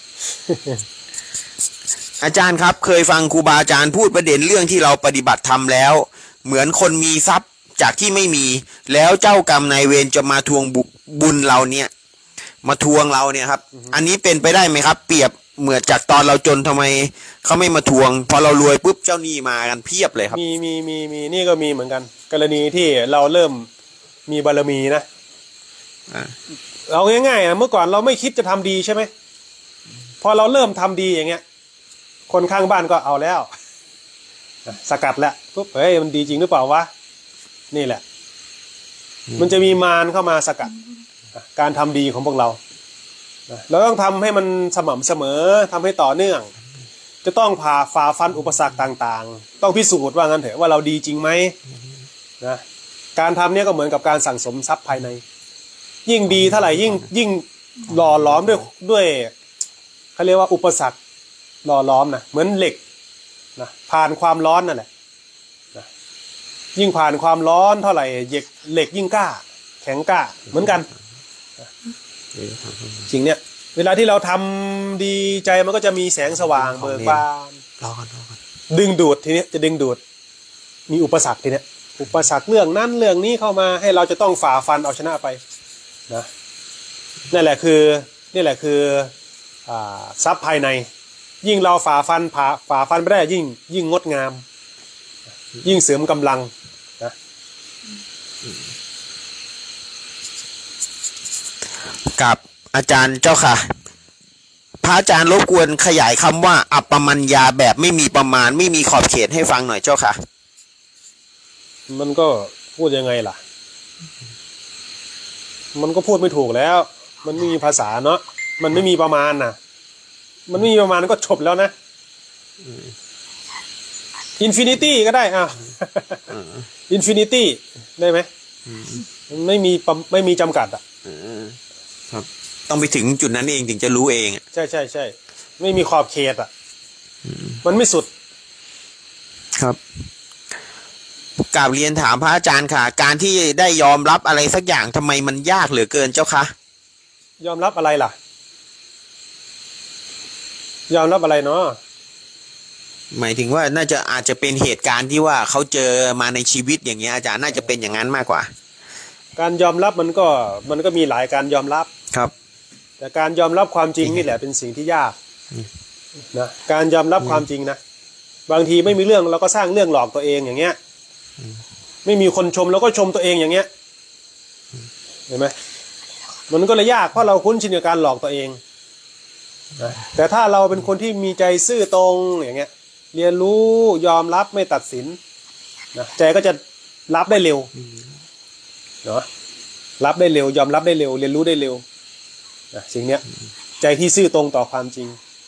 อาจารย์ครับเคยฟังครูบาอาจารย์พูดประเด็นเรื่องที่เราปฏิบัติธรรมแล้วเหมือนคนมีทรัพย์จากที่ไม่มีแล้วเจ้ากรรมนายเวรจะมาทวงบุญเราเนี่ยมาทวงเราเนี่ยครับอันนี้เป็นไปได้ไหมครับเปรียบเหมือนจากตอนเราจนทำไมเขาไม่มาทวงพอเรารวยปุ๊บเจ้าหนี้มากันเพียบเลยครับมีมีมีมีนี่ก็มีเหมือนกันกรณีที่เราเริ่มมีบารมีนะเราง่ายๆอ่ะเมื่อก่อนเราไม่คิดจะทำดีใช่ไหมพอเราเริ่มทำดีอย่างเงี้ยคนข้างบ้านก็เอาแล้วสกัดแล้วปุ๊บเฮ้ยมันดีจริงหรือเปล่าวะนี่แหละมันจะมีมารเข้ามาสกัดการทำดีของพวกเราเราต้องทำให้มันสม่ำเสมอทำให้ต่อเนื่องจะต้องผ่าฝ่าฟันอุปสรรคต่างๆต้องพิสูจน์ว่างั้นเถอะว่าเราดีจริงไหมนะการทำเนี่ยก็เหมือนกับการสั่งสมทรัพย์ภายในยิ่งดีเท่าไหร่ยิ่งยิ่งหล่อล้อมด้วยด้วยเขาเรียกว่าอุปสรรคหล่อล้อมนะเหมือนเหล็กนะผ่านความร้อนนั่นแหละนะยิ่งผ่านความร้อนเท่าไหร่เหล็กเหล็กยิ่งกล้าแข็งกล้าเหมือนกันจริงเนี่ยเวลาที่เราทำดีใจมันก็จะมีแสงสว่างเบิกบานดึงดูดทีนี้จะดึงดูดมีอุปสรรคทีนี้อุปสรรคเรื่องนั้นเรื่องนี้เข้ามาให้เราจะต้องฝ่าฟันเอาชนะไปนะนั่นแหละคือนี่แหละคืออ่าทรัพย์ภายในยิ่งเราฝ่าฟันผ่าฝ่าฟันไม่ได้ยิ่งยิ่งงดงามยิ่งเสริมกำลังนะกับอาจารย์เจ้าค่ะพระอาจารย์รบกวนขยายคำว่าอัปปมัญญาแบบไม่มีประมาณไม่มีขอบเขตให้ฟังหน่อยเจ้าค่ะมันก็พูดยังไงล่ะมันก็พูดไม่ถูกแล้วมันไม่มีภาษาเนาะมันไม่มีประมาณน่ะมันไม่มีประมาณก็จบแล้วนะอินฟินิตี้ก็ได้อ่ะอินฟินิตี้ได้ไหมไม่มีไม่มีจำกัดอ่ะครับต้องไปถึงจุดนั้นเองถึงจะรู้เองใช่ใช่ใช่ไม่มีขอบเขตอ่ะมันไม่สุดครับกราบเรียนถามพระอาจารย์ค่ะการที่ได้ยอมรับอะไรสักอย่างทำไมมันยากเหลือเกินเจ้าคะยอมรับอะไรล่ะยอมรับอะไรเนาะหมายถึงว่าน่าจะอาจจะเป็นเหตุการณ์ที่ว่าเขาเจอมาในชีวิตอย่างเงี้ยอาจารย์น่าจะเป็นอย่างนั้นมากกว่าการยอมรับมันก็มันก็มีหลายการยอมรับครับแต่การยอมรับความจริงนี่แหละเป็นสิ่งที่ยากนะการยอมรับความจริงนะบางทีไม่มีเรื่องเราก็สร้างเรื่องหลอกตัวเองอย่างเงี้ยไม่มีคนชมเราก็ชมตัวเองอย่างเงี้ยเห็นไหมมันก็เลยยากเพราะเราคุ้นชินกับการหลอกตัวเองนะแต่ถ้าเราเป็นคนที่มีใจซื่อตรงอย่างเงี้ยเรียนรู้ยอมรับไม่ตัดสินนะใจก็จะรับได้เร็วเนาะรับได้เร็วยอมรับได้เร็วเรียนรู้ได้เร็วนะสิ่งเนี้ยใจที่ซื่อตรงต่อความจริง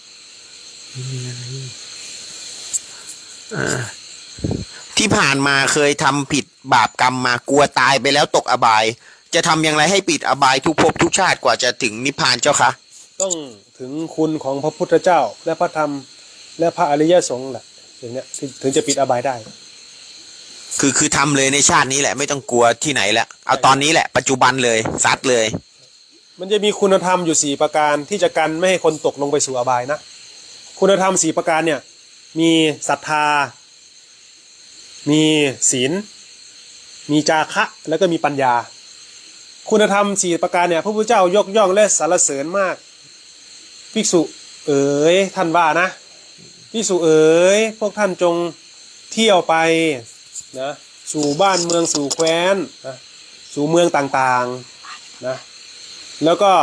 ที่ผ่านมาเคยทำผิดบาปกรรมมากลัวตายไปแล้วตกอบายจะทำอย่างไรให้ปิดอบายทุกภพทุกชาติกว่าจะถึงนิพพานเจ้าคะต้องถึงคุณของพระพุทธเจ้าและพระธรรมและพระอริยสงฆ์แหละอย่างเนี้ยถึงจะปิดอบายได้คือคือทำเลยในชาตินี้แหละไม่ต้องกลัวที่ไหนแล้วเอาตอนนี้แหละปัจจุบันเลยซัดเลยมันจะมีคุณธรรมอยู่สี่ประการที่จะกันไม่ให้คนตกลงไปสู่อบายนะคุณธรรมสี่ประการเนี่ยมีศรัทธามีศีลมีจาคะแล้วก็มีปัญญาคุณธรรมสี่ประการเนี่ยพระพุทธเจ้ายกย่องและสรรเสริญมากภิกษุเอ๋ยท่านว่านะภิกษุเอ๋ยพวกท่านจงเที่ยวไปนะสู่บ้านเมืองสู่แคว้นนะสู่เมืองต่างๆนะแล้วก็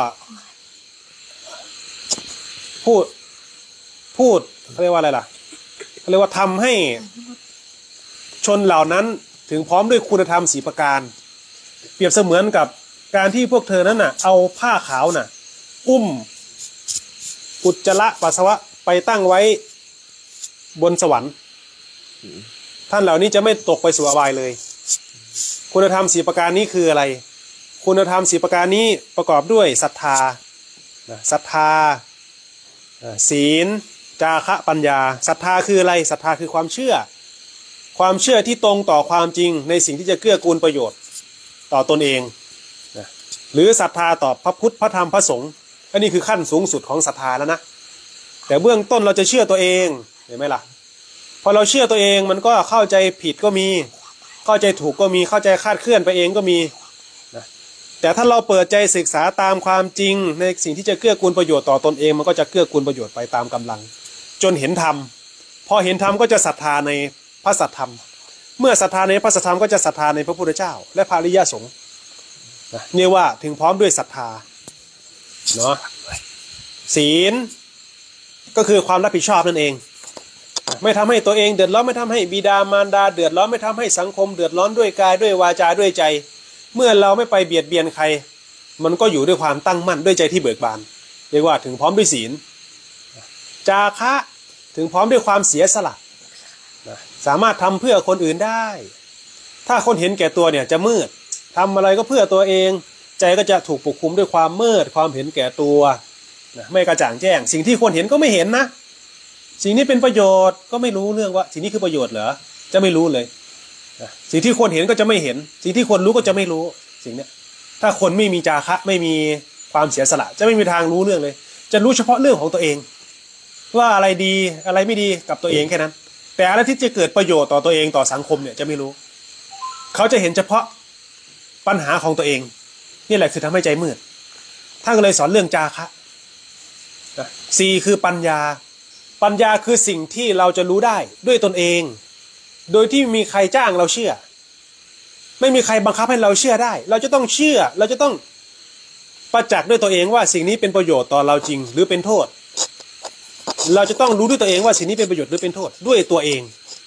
พูดพูดเขาเรียกว่าอะไรล่ะเขาเรียกว่าทำให้ชนเหล่านั้นถึงพร้อมด้วยคุณธรรมสี่ประการเปรียบเสมือนกับการที่พวกเธอนั้นน่ะเอาผ้าขาวน่ะอุ้มอุจจาระปัสสาวะไปตั้งไว้บนสวรรค์ท่านเหล่านี้จะไม่ตกไปสู่อบายเลยคุณธรรมสี่ประการนี้คืออะไรคุณธรรมสี่ประการนี้ประกอบด้วยศรัทธาศรัทธาศีลจาคะปัญญาศรัทธาคืออะไรศรัทธาคือความเชื่อความเชื่อที่ตรงต่อความจริงในสิ่งที่จะเกื้อกูลประโยชน์ต่อตนเองนะหรือศรัทธาต่อพระพุทธพระธรรมพระสงฆ์อันนี้คือขั้นสูงสุดของศรัทธาแล้วนะแต่เบื้องต้นเราจะเชื่อตัวเองเห็นไหมล่ะพอเราเชื่อตัวเองมันก็เข้าใจผิดก็มีเข้าใจถูกก็มีเข้าใจคลาดเคลื่อนไปเองก็มีนะแต่ถ้าเราเปิดใจศึกษาตามความจริงในสิ่งที่จะเกื้อกูลประโยชน์ต่อตนเองมันก็จะเกื้อกูลประโยชน์ไปตามกำลังจนเห็นธรรมพอเห็นธรรมก็จะศรัทธาในพระสัทธรรมเมื่อศรัทธาในพระสัทธรรมก็จะศรัทธาในพระพุทธเจ้าและพระอริยสงฆ์นะนี่ว่าถึงพร้อมด้วยศรัทธาเนาะศีลก็คือความรับผิดชอบนั่นเองไม่ทำให้ตัวเองเดือดร้อนไม่ทำให้บิดามารดาเดือดร้อนไม่ทำให้สังคมเดือดร้อนด้วยกายด้วยวาจาด้วยใจเมื่อเราไม่ไปเบียดเบียนใครมันก็อยู่ด้วยความตั้งมั่นด้วยใจที่เบิกบานเรียกว่าถึงพร้อมด้วยศีลจาคะถึงพร้อมด้วยความเสียสละสามารถทำเพื่อคนอื่นได้ถ้าคนเห็นแก่ตัวเนี่ยจะมืดทำอะไรก็เพื่อตัวเองใจก็จะถูกปกคลุมด้วยความมืดความเห็นแก่ตัวไม่กระจ่างแจ้งสิ่งที่คนเห็นก็ไม่เห็นนะสิ่งนี้เป็นประโยชน์ก็ไม่รู้เรื่องว่าสิ่งนี้คือประโยชน์เหรอจะไม่รู้เลยสิ่งที่คนเห็นก็จะไม่เห็นสิ่งที่คนรู้ก็จะไม่รู้สิ่งนี้ถ้าคนไม่มีจาคะไม่มีความเสียสละจะไม่มีทางรู้เรื่องเลยจะรู้เฉพาะเรื่องของตัวเองว่าอะไรดีอะไรไม่ดีกับตัวเองแค่นั้นแต่อะไรที่จะเกิดประโยชน์ต่อตัวเองต่อสังคมเนี่ยจะไม่รู้เขาจะเห็นเฉพาะปัญหาของตัวเองนี่แหละคือทำให้ใจมืดท่านก็เลยสอนเรื่องจาคะสี่คือปัญญาปัญญาคือสิ่งที่เราจะรู้ได้ด้วยตนเองโดยที่มีใครจ้างเราเชื่อไม่มีใครบังคับให้เราเชื่อได้เราจะต้องเชื่อเราจะต้องประจักษ์ด้วยตัวเองว่าสิ่งนี้เป็นประโยชน์ต่อเราจริงหรือเป็นโทษเราจะต้องรู้ด้วยตัวเองว่าสิ่งนี้เป็นประโยชน์หรือเป็นโทษด้วยตัวเอง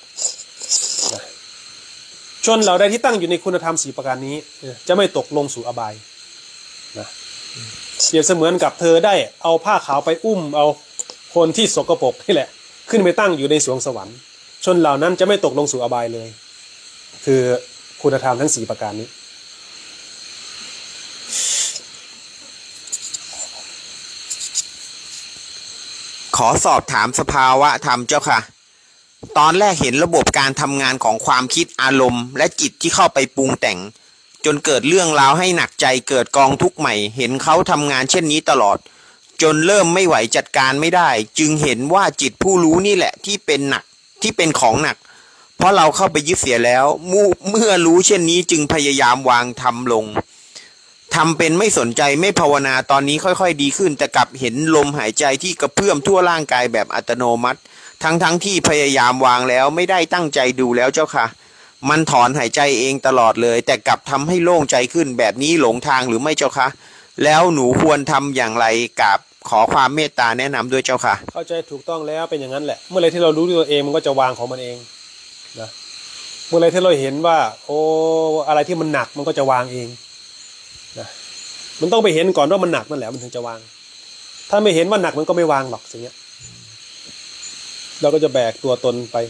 ชนเราใดที่ตั้งอยู่ในคุณธรรมสี่ประการนี้จะไม่ตกลงสู่อบายนะเปรียบเสมือนกับเธอได้เอาผ้าขาวไปอุ้มเอาคนที่สกปรกนี่แหละขึ้นไปตั้งอยู่ในสวงสวรรค์ชนเหล่านั้นจะไม่ตกลงสู่อบายเลยคือคุณธรรมทั้งสี่ประการนี้ขอสอบถามสภาวะธรรมเจ้าค่ะตอนแรกเห็นระบบการทำงานของความคิดอารมณ์และจิตที่เข้าไปปรุงแต่งจนเกิดเรื่องราวให้หนักใจเกิดกองทุกข์ใหม่เห็นเขาทำงานเช่นนี้ตลอดจนเริ่มไม่ไหวจัดการไม่ได้จึงเห็นว่าจิตผู้รู้นี่แหละที่เป็นหนักที่เป็นของหนักเพราะเราเข้าไปยึดเสียแล้วเมื่อรู้เช่นนี้จึงพยายามวางทำลงทำเป็นไม่สนใจไม่ภาวนาตอนนี้ค่อยๆดีขึ้นแต่กลับเห็นลมหายใจที่กระเพื่อมทั่วร่างกายแบบอัตโนมัติทั้งๆ ท, ที่พยายามวางแล้วไม่ได้ตั้งใจดูแล้วเจ้าค่ะมันถอนหายใจเองตลอดเลยแต่กลับทำให้โล่งใจขึ้นแบบนี้หลงทางหรือไม่เจ้าคะแล้วหนูควรทำอย่างไรกับขอความเมตตาแนะนำด้วยเจ้าค่ะเข้าใจถูกต้องแล้วเป็นอย่างนั้นแหละเมื่อไรที่เรารู้ตัวเองมันก็จะวางของมันเองนะเมื่อไรที่เราเห็นว่าโอ้อะไรที่มันหนักมันก็จะวางเองนะมันต้องไปเห็นก่อนว่ามันหนักนั่นแหละมันถึงจะวางถ้าไม่เห็นว่าหนักมันก็ไม่วางหรอกอย่างเงี้ยเราก็จะแบกตัวตนไป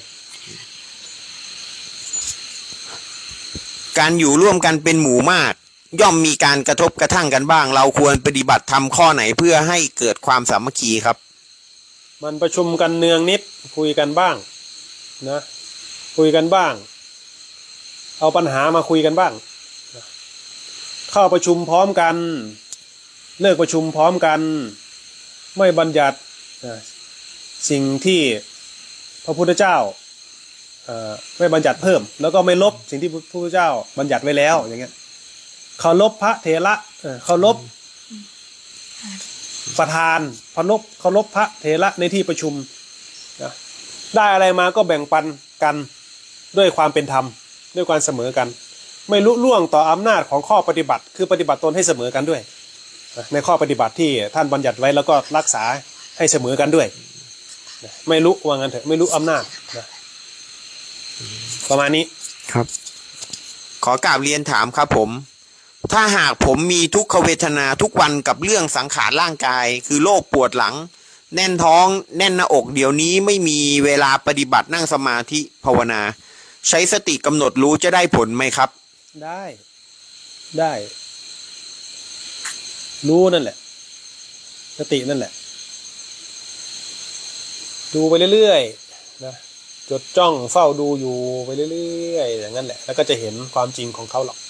การอยู่ร่วมกันเป็นหมู่มากย่อมมีการกระทบกระทั่งกันบ้างเราควรปฏิบัติทำข้อไหนเพื่อให้เกิดความสามัคคีครับมันประชุมกันเนืองนิดคุยกันบ้างนะคุยกันบ้างเอาปัญหามาคุยกันบ้างนะเข้าประชุมพร้อมกันเลิกประชุมพร้อมกันไม่บัญญัตินะสิ่งที่พระพุทธเจ้าไม่บัญญัติเพิ่มแล้วก็ไม่ลบสิ่งที่พระพุทธเจ้าบัญญัติไว้แล้วอย่างเงี้ยเคารพพระเถระเคารพประธานเคารพเคารพพระเถระในที่ประชุมนะได้อะไรมาก็แบ่งปันกันด้วยความเป็นธรรมด้วยความเสมอกันไม่ลุล่วงต่ออำนาจของข้อปฏิบัติคือปฏิบัติตนให้เสมอกันด้วยในข้อปฏิบัติที่ท่านบัญญัติไว้แล้วก็รักษาให้เสมอกันด้วยไม่รู้ว่างั้นเถอะไม่รู้อำนาจนะประมาณนี้ครับขอกราบเรียนถามครับผมถ้าหากผมมีทุกขเวทนาทุกวันกับเรื่องสังขารร่างกายคือโรคปวดหลังแน่นท้องแน่นหน้าอกเดี๋ยวนี้ไม่มีเวลาปฏิบัตินั่งสมาธิภาวนาใช้สติกำหนดรู้จะได้ผลไหมครับได้ได้รู้นั่นแหละสตินั่นแหละดูไปเรื่อยๆนะจดจ้องเฝ้าดูอยู่ไปเรื่อยๆอย่างนั้นแหละแล้วก็จะเห็นความจริงของเขาหรอก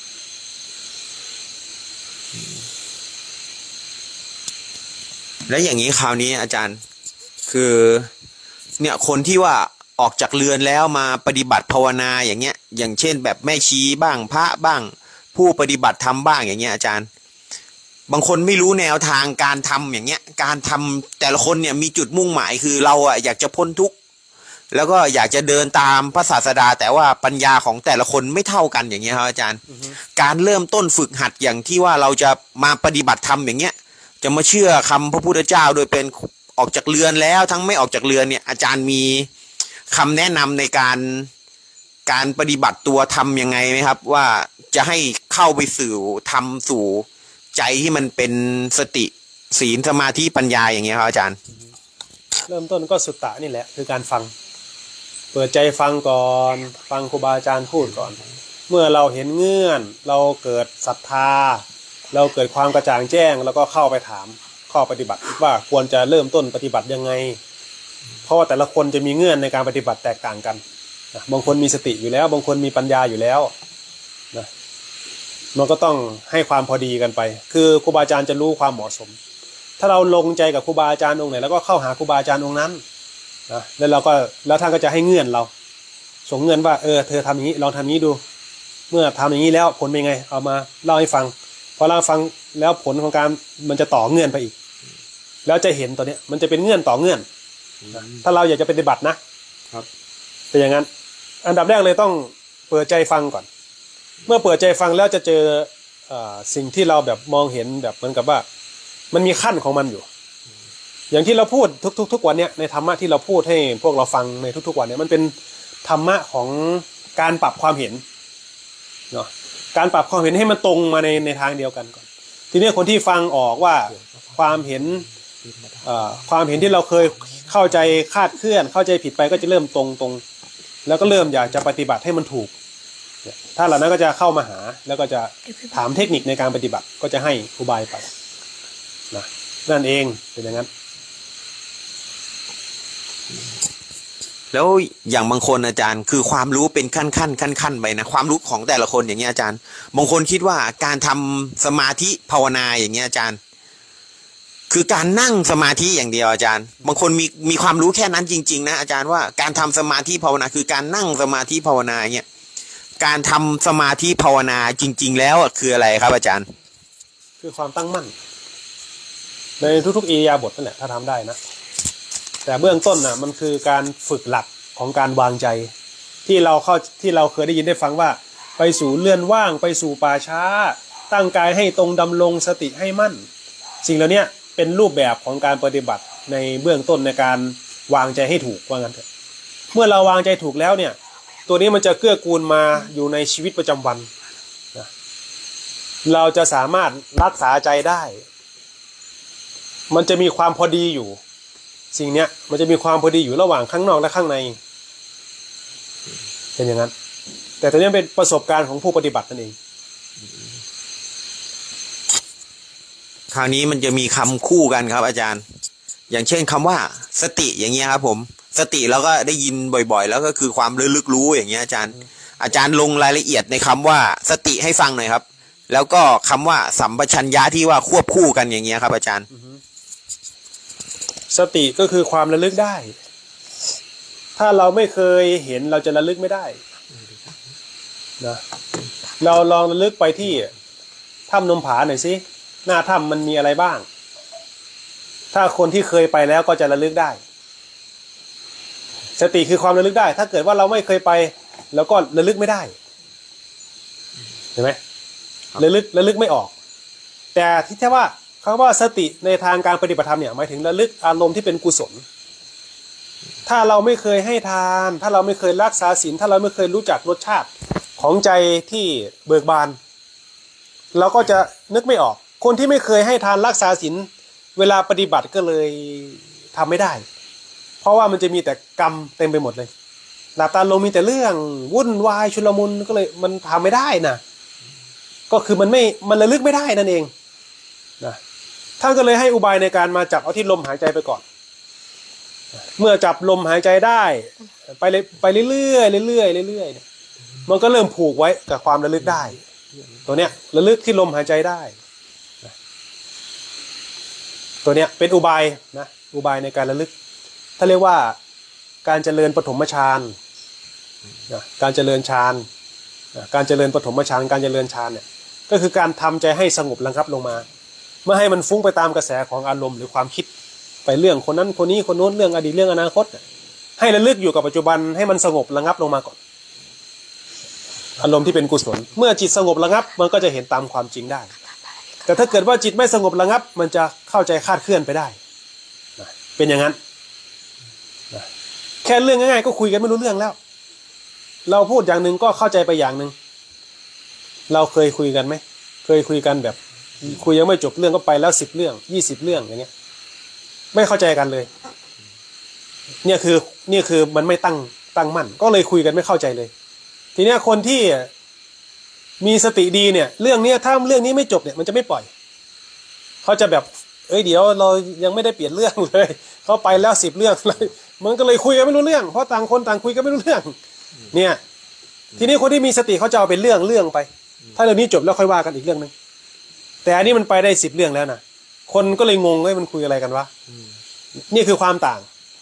แล้วอย่างนี้คราวนี้อาจารย์คือเนี่ยคนที่ว่าออกจากเรือนแล้วมาปฏิบัติภาวนาอย่างเงี้ยอย่างเช่นแบบแม่ชีบ้างพระบ้างผู้ปฏิบัติธรรมบ้างอย่างเงี้ยอาจารย์บางคนไม่รู้แนวทางการทำอย่างเงี้ยการทำแต่ละคนเนี่ยมีจุดมุ่งหมายคือเราอ่ะอยากจะพ้นทุกข์แล้วก็อยากจะเดินตามพระศาสดาแต่ว่าปัญญาของแต่ละคนไม่เท่ากันอย่างเงี้ยครับอาจารย์ uh-huh. การเริ่มต้นฝึกหัดอย่างที่ว่าเราจะมาปฏิบัติธรรมอย่างเงี้ยจะมาเชื่อคำพระพุทธเจ้าโดยเป็นออกจากเรือนแล้วทั้งไม่ออกจากเรือนเนี่ยอาจารย์มีคำแนะนำในการการปฏิบัติตัวทำยังไงไหมครับว่าจะให้เข้าไปสู่ทำสู่ใจที่มันเป็นสติศีลสมาธิปัญญาอย่างเงี้ยครับอาจารย์เริ่มต้นก็สุตตะนี่แหละคือการฟังเปิดใจฟังก่อนฟังครูบาอาจารย์พูดก่อนเมื่อเราเห็นเงื่อนเราเกิดศรัทธาเราเกิดความกระจ่างแจ้งแล้วก็เข้าไปถามข้อปฏิบัติว่าควรจะเริ่มต้นปฏิบัติยังไงเพราะว่าแต่ละคนจะมีเงื่อนในการปฏิบัติแตกต่างกันนะบางคนมีสติอยู่แล้วบางคนมีปัญญาอยู่แล้วนะมันก็ต้องให้ความพอดีกันไปคือครูบาอาจารย์จะรู้ความเหมาะสมถ้าเราลงใจกับครูบาอาจารย์องค์ไหนแล้วก็เข้าหาครูบาอาจารย์องค์นั้นนะแล้วเราก็แล้วท่านก็จะให้เงื่อนเราส่งเงื่อนว่าเออเธอทำอย่างนี้ลองทำอย่างนี้ดูเมื่อทำอย่างนี้แล้วผลเป็นไงเอามาเล่าให้ฟังพอเราฟังแล้วผลของการมันจะต่อเงื่อนไปอีกแล้วจะเห็นตัวเนี้ยมันจะเป็นเงื่อนต่อเงื่อนถ้าเราอยากจะปฏิบัตินะครับเป็นอย่างนั้นอันดับแรกเลยต้องเปิดใจฟังก่อนเมื่อเปิดใจฟังแล้วจะเจอสิ่งที่เราแบบมองเห็นแบบเหมือนกับว่ามันมีขั้นของมันอยู่อย่างที่เราพูดทุกๆทุกวันเนี้ยในธรรมะที่เราพูดให้พวกเราฟังในทุกๆวันเนี้ยมันเป็นธรรมะของการปรับความเห็นเนาะการปรับความเห็นให้มันตรงมาในในทางเดียวกันก่อนทีนี้คนที่ฟังออกว่าความเห็นความเห็นที่เราเคยเข้าเข้าใจคาดเคลื่อนเข้าใจผิดไปก็จะเริ่มตรงตรงแล้วก็เริ่มอยากจะปฏิบัติให้มันถูกถ้าเหล่านั้นก็จะเข้ามาหาแล้วก็จะถามเทคนิคในการปฏิบัติก็จะให้อุบายไปนะนั่นเองเป็นอย่างนั้นแล้วอย่างบางคนอาจารย์คือความรู้เป็นขั้นขั้นขั้นขั้นไปนะความรู้ของแต่ละคนอย่างเงี้ยอาจารย์บางคนคิดว่าการทำสมาธิภาวนาอย่างเงี้ยอาจารย์คือการนั่งสมาธิอย่างเดียวอาจารย์บางคนมีมีความรู้แค่นั้นจริงๆนะอาจารย์ว่าการทำสมาธิภาวนาคือการนั่งสมาธิภาวนาอย่างเงี้ยการทำสมาธิภาวนาจริงๆแล้วคืออะไรครับอาจารย์คือความตั้งมั่นในทุกๆอิริยาบถนั่นแหละถ้าทำได้นะแต่เบื้องต้นน่ะมันคือการฝึกหลักของการวางใจที่เราเข้าที่เราเคยได้ยินได้ฟังว่าไปสู่เลื่อนว่างไปสู่ป่าช้าตั้งกายให้ตรงดำรงสติให้มั่นสิ่งเหล่านี้เป็นรูปแบบของการปฏิบัติในเบื้องต้นในการวางใจให้ถูกว่างั้นเถอะเมื่อเราวางใจถูกแล้วเนี่ยตัวนี้มันจะเกื้อกูลมาอยู่ในชีวิตประจำวันนะเราจะสามารถรักษาใจได้มันจะมีความพอดีอยู่สิ่งเนี้ยมันจะมีความพอดีอยู่ระหว่างข้างนอกและข้างในเป็นอย่างนั้นแต่ตัวนี้เป็นประสบการณ์ของผู้ปฏิบัตินั่นเองคราวนี้มันจะมีคำคู่กันครับอาจารย์อย่างเช่นคำว่าสติอย่างเงี้ยครับผมสติเราก็ได้ยินบ่อยๆแล้วก็คือความระลึกรู้อย่างเงี้ยอาจารย์อาจารย์ลงรายละเอียดในคำว่าสติให้ฟังหน่อยครับแล้วก็คำว่าสัมปชัญญะที่ว่าควบคู่กันอย่างเงี้ยครับอาจารย์สติก็คือความระลึกได้ถ้าเราไม่เคยเห็นเราจะระลึกไม่ได้นะเราลองระลึกไปที่ถ้ำนมผาหน่อยสิหน้าถ้ำมันมีอะไรบ้างถ้าคนที่เคยไปแล้วก็จะระลึกได้สติคือความระลึกได้ถ้าเกิดว่าเราไม่เคยไปแล้วก็ระลึกไม่ได้เห็นไหมระลึกระลึกไม่ออกแต่ที่แท้ว่าคำว่าสติในทางการปฏิบัติธรรมเนี่ยหมายถึงระลึกอารมณ์ที่เป็นกุศลถ้าเราไม่เคยให้ทานถ้าเราไม่เคยรักษาศีลถ้าเราไม่เคยรู้จักรสชาติของใจที่เบิกบานเราก็จะนึกไม่ออกคนที่ไม่เคยให้ทานรักษาศีลเวลาปฏิบัติก็เลยทำไม่ได้เพราะว่ามันจะมีแต่กรรมเต็มไปหมดเลยหลับตาลงมีแต่เรื่องวุ่นวายชุลมุนก็เลยมันทำไม่ได้นะก็คือมันไม่มันระลึกไม่ได้นั่นเองนะท่านก็เลยให้อุบายในการมาจับเอาที่ลมหายใจไปก่อนเมื่อจับลมหายใจได้ไปเลยไปเรื่อยๆเรื่อยๆเรื่อยๆเนี่ยมันก็เริ่มผูกไว้กับความระลึกได้ตัวเนี้ยระลึกที่ลมหายใจได้ตัวเนี้ยเป็นอุบายนะอุบายในการระลึกถ้าเรียกว่าการเจริญปฐมฌานนะการเจริญฌานนะการเจริญปฐมฌานการเจริญฌานเนี่ยก็คือการทำใจให้สงบระงับลงมาไม่ให้มันฟุ้งไปตามกระแสของอารมณ์หรือความคิดไปเรื่องคนนั้นคนนี้คนโน้นเรื่องอดีตเรื่องอนาคตให้ระลึกอยู่กับปัจจุบันให้มันสงบระงับลงมาก่อนอารมณ์ที่เป็นกุศลเมื่อจิตสงบระงับมันก็จะเห็นตามความจริงได้แต่ถ้าเกิดว่าจิตไม่สงบระงับมันจะเข้าใจคลาดเคลื่อนไปได้นะเป็นอย่างนั้นนะแค่เรื่องง่ายๆก็คุยกันไม่รู้เรื่องแล้วเราพูดอย่างหนึ่งก็เข้าใจไปอย่างหนึ่งเราเคยคุยกันไหมเคยคุยกันแบบคุยยังไม่จบเรื่องก็ไปแล้วสิบเรื่องยี่สิบเรื่องอย่างเงี้ยไม่เข้าใจกันเลยเนี่ยคือเนี่ยคือมันไม่ตั้งตั้งมั่นก็เลยคุยกันไม่เข้าใจเลยทีเนี้ยคนที่มีสติดีเนี่ยเรื่องนี้ถ้าเรื่องนี้ไม่จบเนี่ยมันจะไม่ปล่อยเขาจะแบบเอ้ยเดี๋ยวเรายังไม่ได้เปลี่ยนเรื่องเลยเขาไปแล้วสิบเรื่องเลยมันก็เลยคุยกันไม่รู้เรื่องเพราะต่างคนต่างคุยกันไม่รู้เรื่องเนี่ยทีนี้คนที่มีสติเขาจะเอาเป็นเรื่องเรื่องไปถ้าเรื่องนี้จบแล้วค่อยว่ากันอีกเรื่องนึงแต่อันนี้มันไปได้สิบเรื่องแล้วนะคนก็เลยงงว่ามันคุยอะไรกันวะนี่คือความต่าง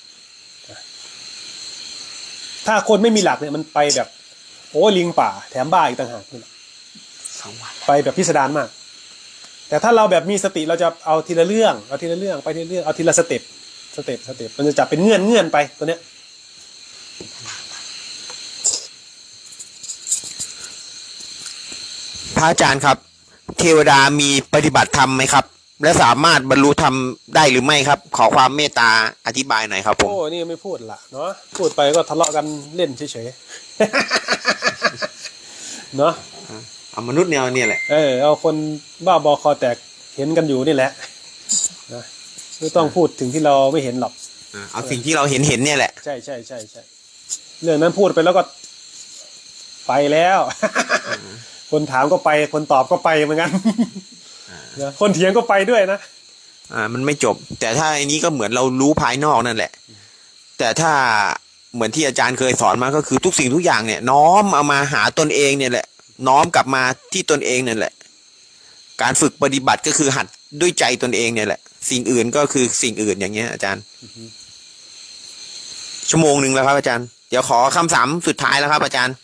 ถ้าคนไม่มีหลักเนี่ยมันไปแบบโอ้ลิงป่าแถมบ้าอีกต่างหากไปแบบพิสดารมากแต่ถ้าเราแบบมีสติเราจะเอาทีละเรื่องเอาทีละเรื่องไปทีละเรื่องเอาทีละสเต็ปสเต็ปสเต็ปมันจะจับเป็นเงื่อนเงื่อนไปตัวเนี้ยพระอาจารย์ครับเทวดามีปฏิบัติธรรมไหมครับและสามารถบรรลุธรรมได้หรือไม่ครับขอความเมตตาอธิบายหน่อยครับผมโอ้นี่ไม่พูดละเนาะพูดไปก็ทะเลาะกันเล่นเฉยๆเนาะเอามนุษย์แนวเนี่ยแหละเออเอาคนบ้าบอคอแตกเห็นกันอยู่นี่แหละนะไม่ต้องพูดถึงที่เราไม่เห็นหรอกอ่าเอาสิ่งที่เราเห็นเห็นเนี่ยแหละใช่ใช่ใช่ใช่เรื่องนั้นพูดไปแล้วก็ไปแล้ว คนถามก็ไปคนตอบก็ไปเหมือนกันนะคนเถียงก็ไปด้วยนะอ่ามันไม่จบแต่ถ้าไอ้นี้ก็เหมือนเรารู้ภายนอกนั่นแหละแต่ถ้าเหมือนที่อาจารย์เคยสอนมาก็คือทุกสิ่งทุกอย่างเนี่ยน้อมเอามาหาตนเองเนี่ยแหละน้อมกลับมาที่ตนเองนั่นแหละการฝึกปฏิบัติก็คือหัดด้วยใจตนเองเนี่ยแหละสิ่งอื่นก็คือสิ่งอื่นอย่างเงี้ยอาจารย์ชั่วโมงหนึ่งแล้วครับอาจารย์เดี๋ยวขอคำถามสุดท้ายแล้วครับอาจารย์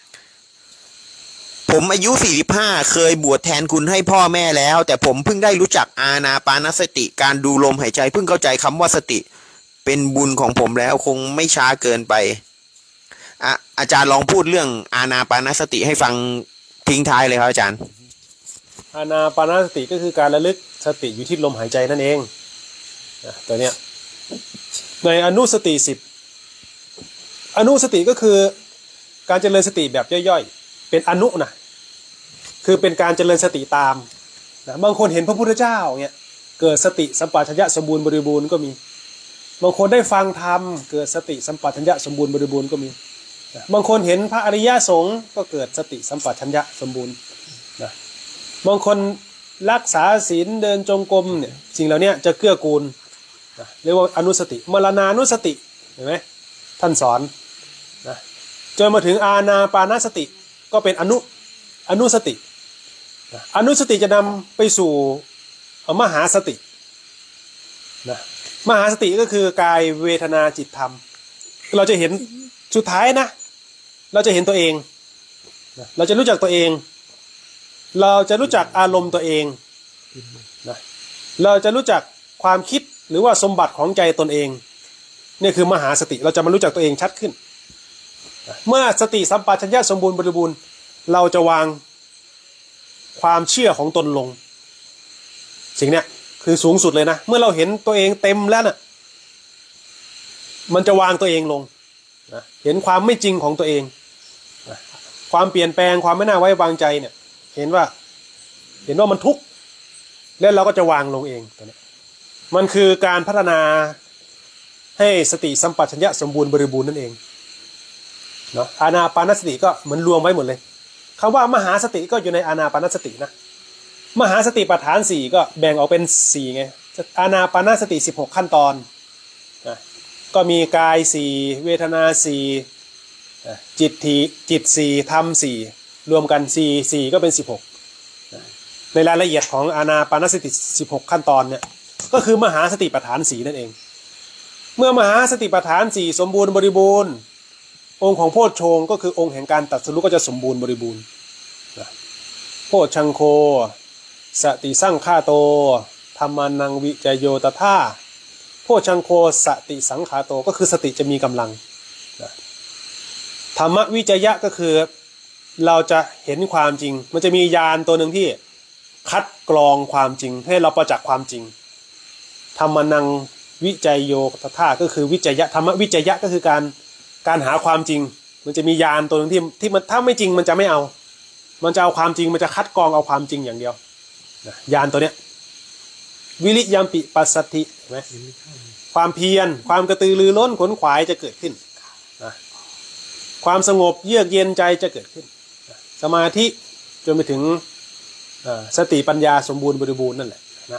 ผมอายุสี่สิบห้าเคยบวชแทนคุณให้พ่อแม่แล้วแต่ผมเพิ่งได้รู้จักอานาปานสติการดูลมหายใจเพิ่งเข้าใจคำว่าสติเป็นบุญของผมแล้วคงไม่ช้าเกินไปอ่ะอาจารย์ลองพูดเรื่องอานาปานสติให้ฟังทิ้งท้ายเลยครับอาจารย์อานาปานสติก็คือการระลึกสติอยู่ที่ลมหายใจนั่นเองนะตัวเนี้ยในอนุสติสิบอนุสติก็คือการเจริญสติแบบย่อยๆเป็นอนุนะคือเป็นการเจริญสติตามนะบางคนเห็นพระพุทธเจ้าเนี่ยเกิดสติสัมปชัญญะสมบูรณ์บริบูรณ์ก็มีบางคนได้ฟังธรรมเกิดสติสัมปชัญญะสมบูรณ์บริบูรณ์ก็มีนะบางคนเห็นพระอริยสงฆ์ก็เกิดสติสัมปชัญญะสมบูรณ์นะบางคนรักษาศีลเดินจงกรมเนี่ยสิ่งเหล่านี้จะเกื้อกูลนะเรียกว่าอนุสติมรณานุสติเห็นไหมท่านสอนนะจนมาถึงอานาปานสติก็เป็นอนุอนุสตินะอนุสติจะนำไปสู่มหาสตินะมหาสติก็คือกายเวทนาจิตธรรมเราจะเห็นสุดท้ายนะเราจะเห็นตัวเองนะเราจะรู้จักตัวเองเราจะรู้จักอารมณ์ตัวเองนะเราจะรู้จักความคิดหรือว่าสมบัติของใจตนเองนี่คือมหาสติเราจะมารู้จักตัวเองชัดขึ้นนะเมื่อสติสัมปชัญญะสมบูรณ์บริบูรณ์เราจะวางความเชื่อของตนลงสิ่งเนี้ยคือสูงสุดเลยนะเมื่อเราเห็นตัวเองเต็มแล้วน่ะมันจะวางตัวเองลงนะเห็นความไม่จริงของตัวเองนะความเปลี่ยนแปลงความไม่น่าไว้วางใจเนี่ยเห็นว่าเห็นว่ามันทุกข์แล้วเราก็จะวางลงเองตัวนี้มันคือการพัฒนาให้สติสัมปชัญญะสมบูรณ์บริบูรณ์นั่นเองเนาะอานาปานสติก็เหมือนรวมไว้หมดเลยคำว่ามหาสติก็อยู่ในอานาปานสตินะมหาสติปัฏฐานสี่ก็แบ่งออกเป็นสี่ไงอานาปานสติสิบหกขั้นตอนนะก็มีกายสี่เวทนาสี่จิตทีจิตสี่ธรรมสี่รวมกันสี่สี่ก็เป็นสิบหกในรายละเอียดของอานาปานสติสิบหกขั้นตอนเนี่ยก็คือมหาสติปัฏฐานสี่นั่นเองเมื่อมหาสติปัฏฐานสี่สมบูรณ์บริบูรณ์องค์ของโพชฌงค์ก็คือองค์แห่งการตรัสรู้ก็จะสมบูรณ์บริบูรณ์โพชฌังโฆสติสังฆาโตธรรมานังวิจโยตถาโพชฌังโฆสติสังฆาโตก็คือสติจะมีกำลังธรรมวิจยะก็คือเราจะเห็นความจริงมันจะมีญาณตัวหนึ่งที่คัดกรองความจริงให้เราประจักษ์ความจริงธรรมานังวิจโยตถาก็คือวิจยะธรรมวิจยะก็คือการการหาความจริงมันจะมีญาณตัวหนึ่งที่ที่มันถ้าไม่จริงมันจะไม่เอามันจะเอาความจริงมันจะคัดกรองเอาความจริงอย่างเดียวญาณตัวเนี้ยวิริยัมปิปัสสติเห็นไหมความเพียรความกระตือรือร้นขนขวายจะเกิดขึ้นนะความสงบเยือกเย็นใจจะเกิดขึ้นสมาธิจนไปถึงสติปัญญาสมบูรณ์บริบูรณ์นั่นแหละนะ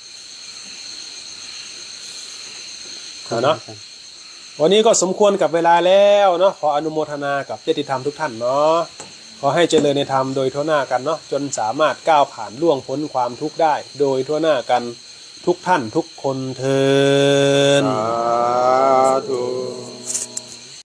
เนาะวันนี้ก็สมควรกับเวลาแล้วเนาะขออนุโมทนากับญาติธรรมทุกท่านเนาะขอให้เจริญในธรรมโดยทั่วหน้ากันเนาะจนสามารถก้าวผ่านล่วงพ้นความทุกข์ได้โดยทั่วหน้ากันทุกท่านทุกคนเทอญสาธุ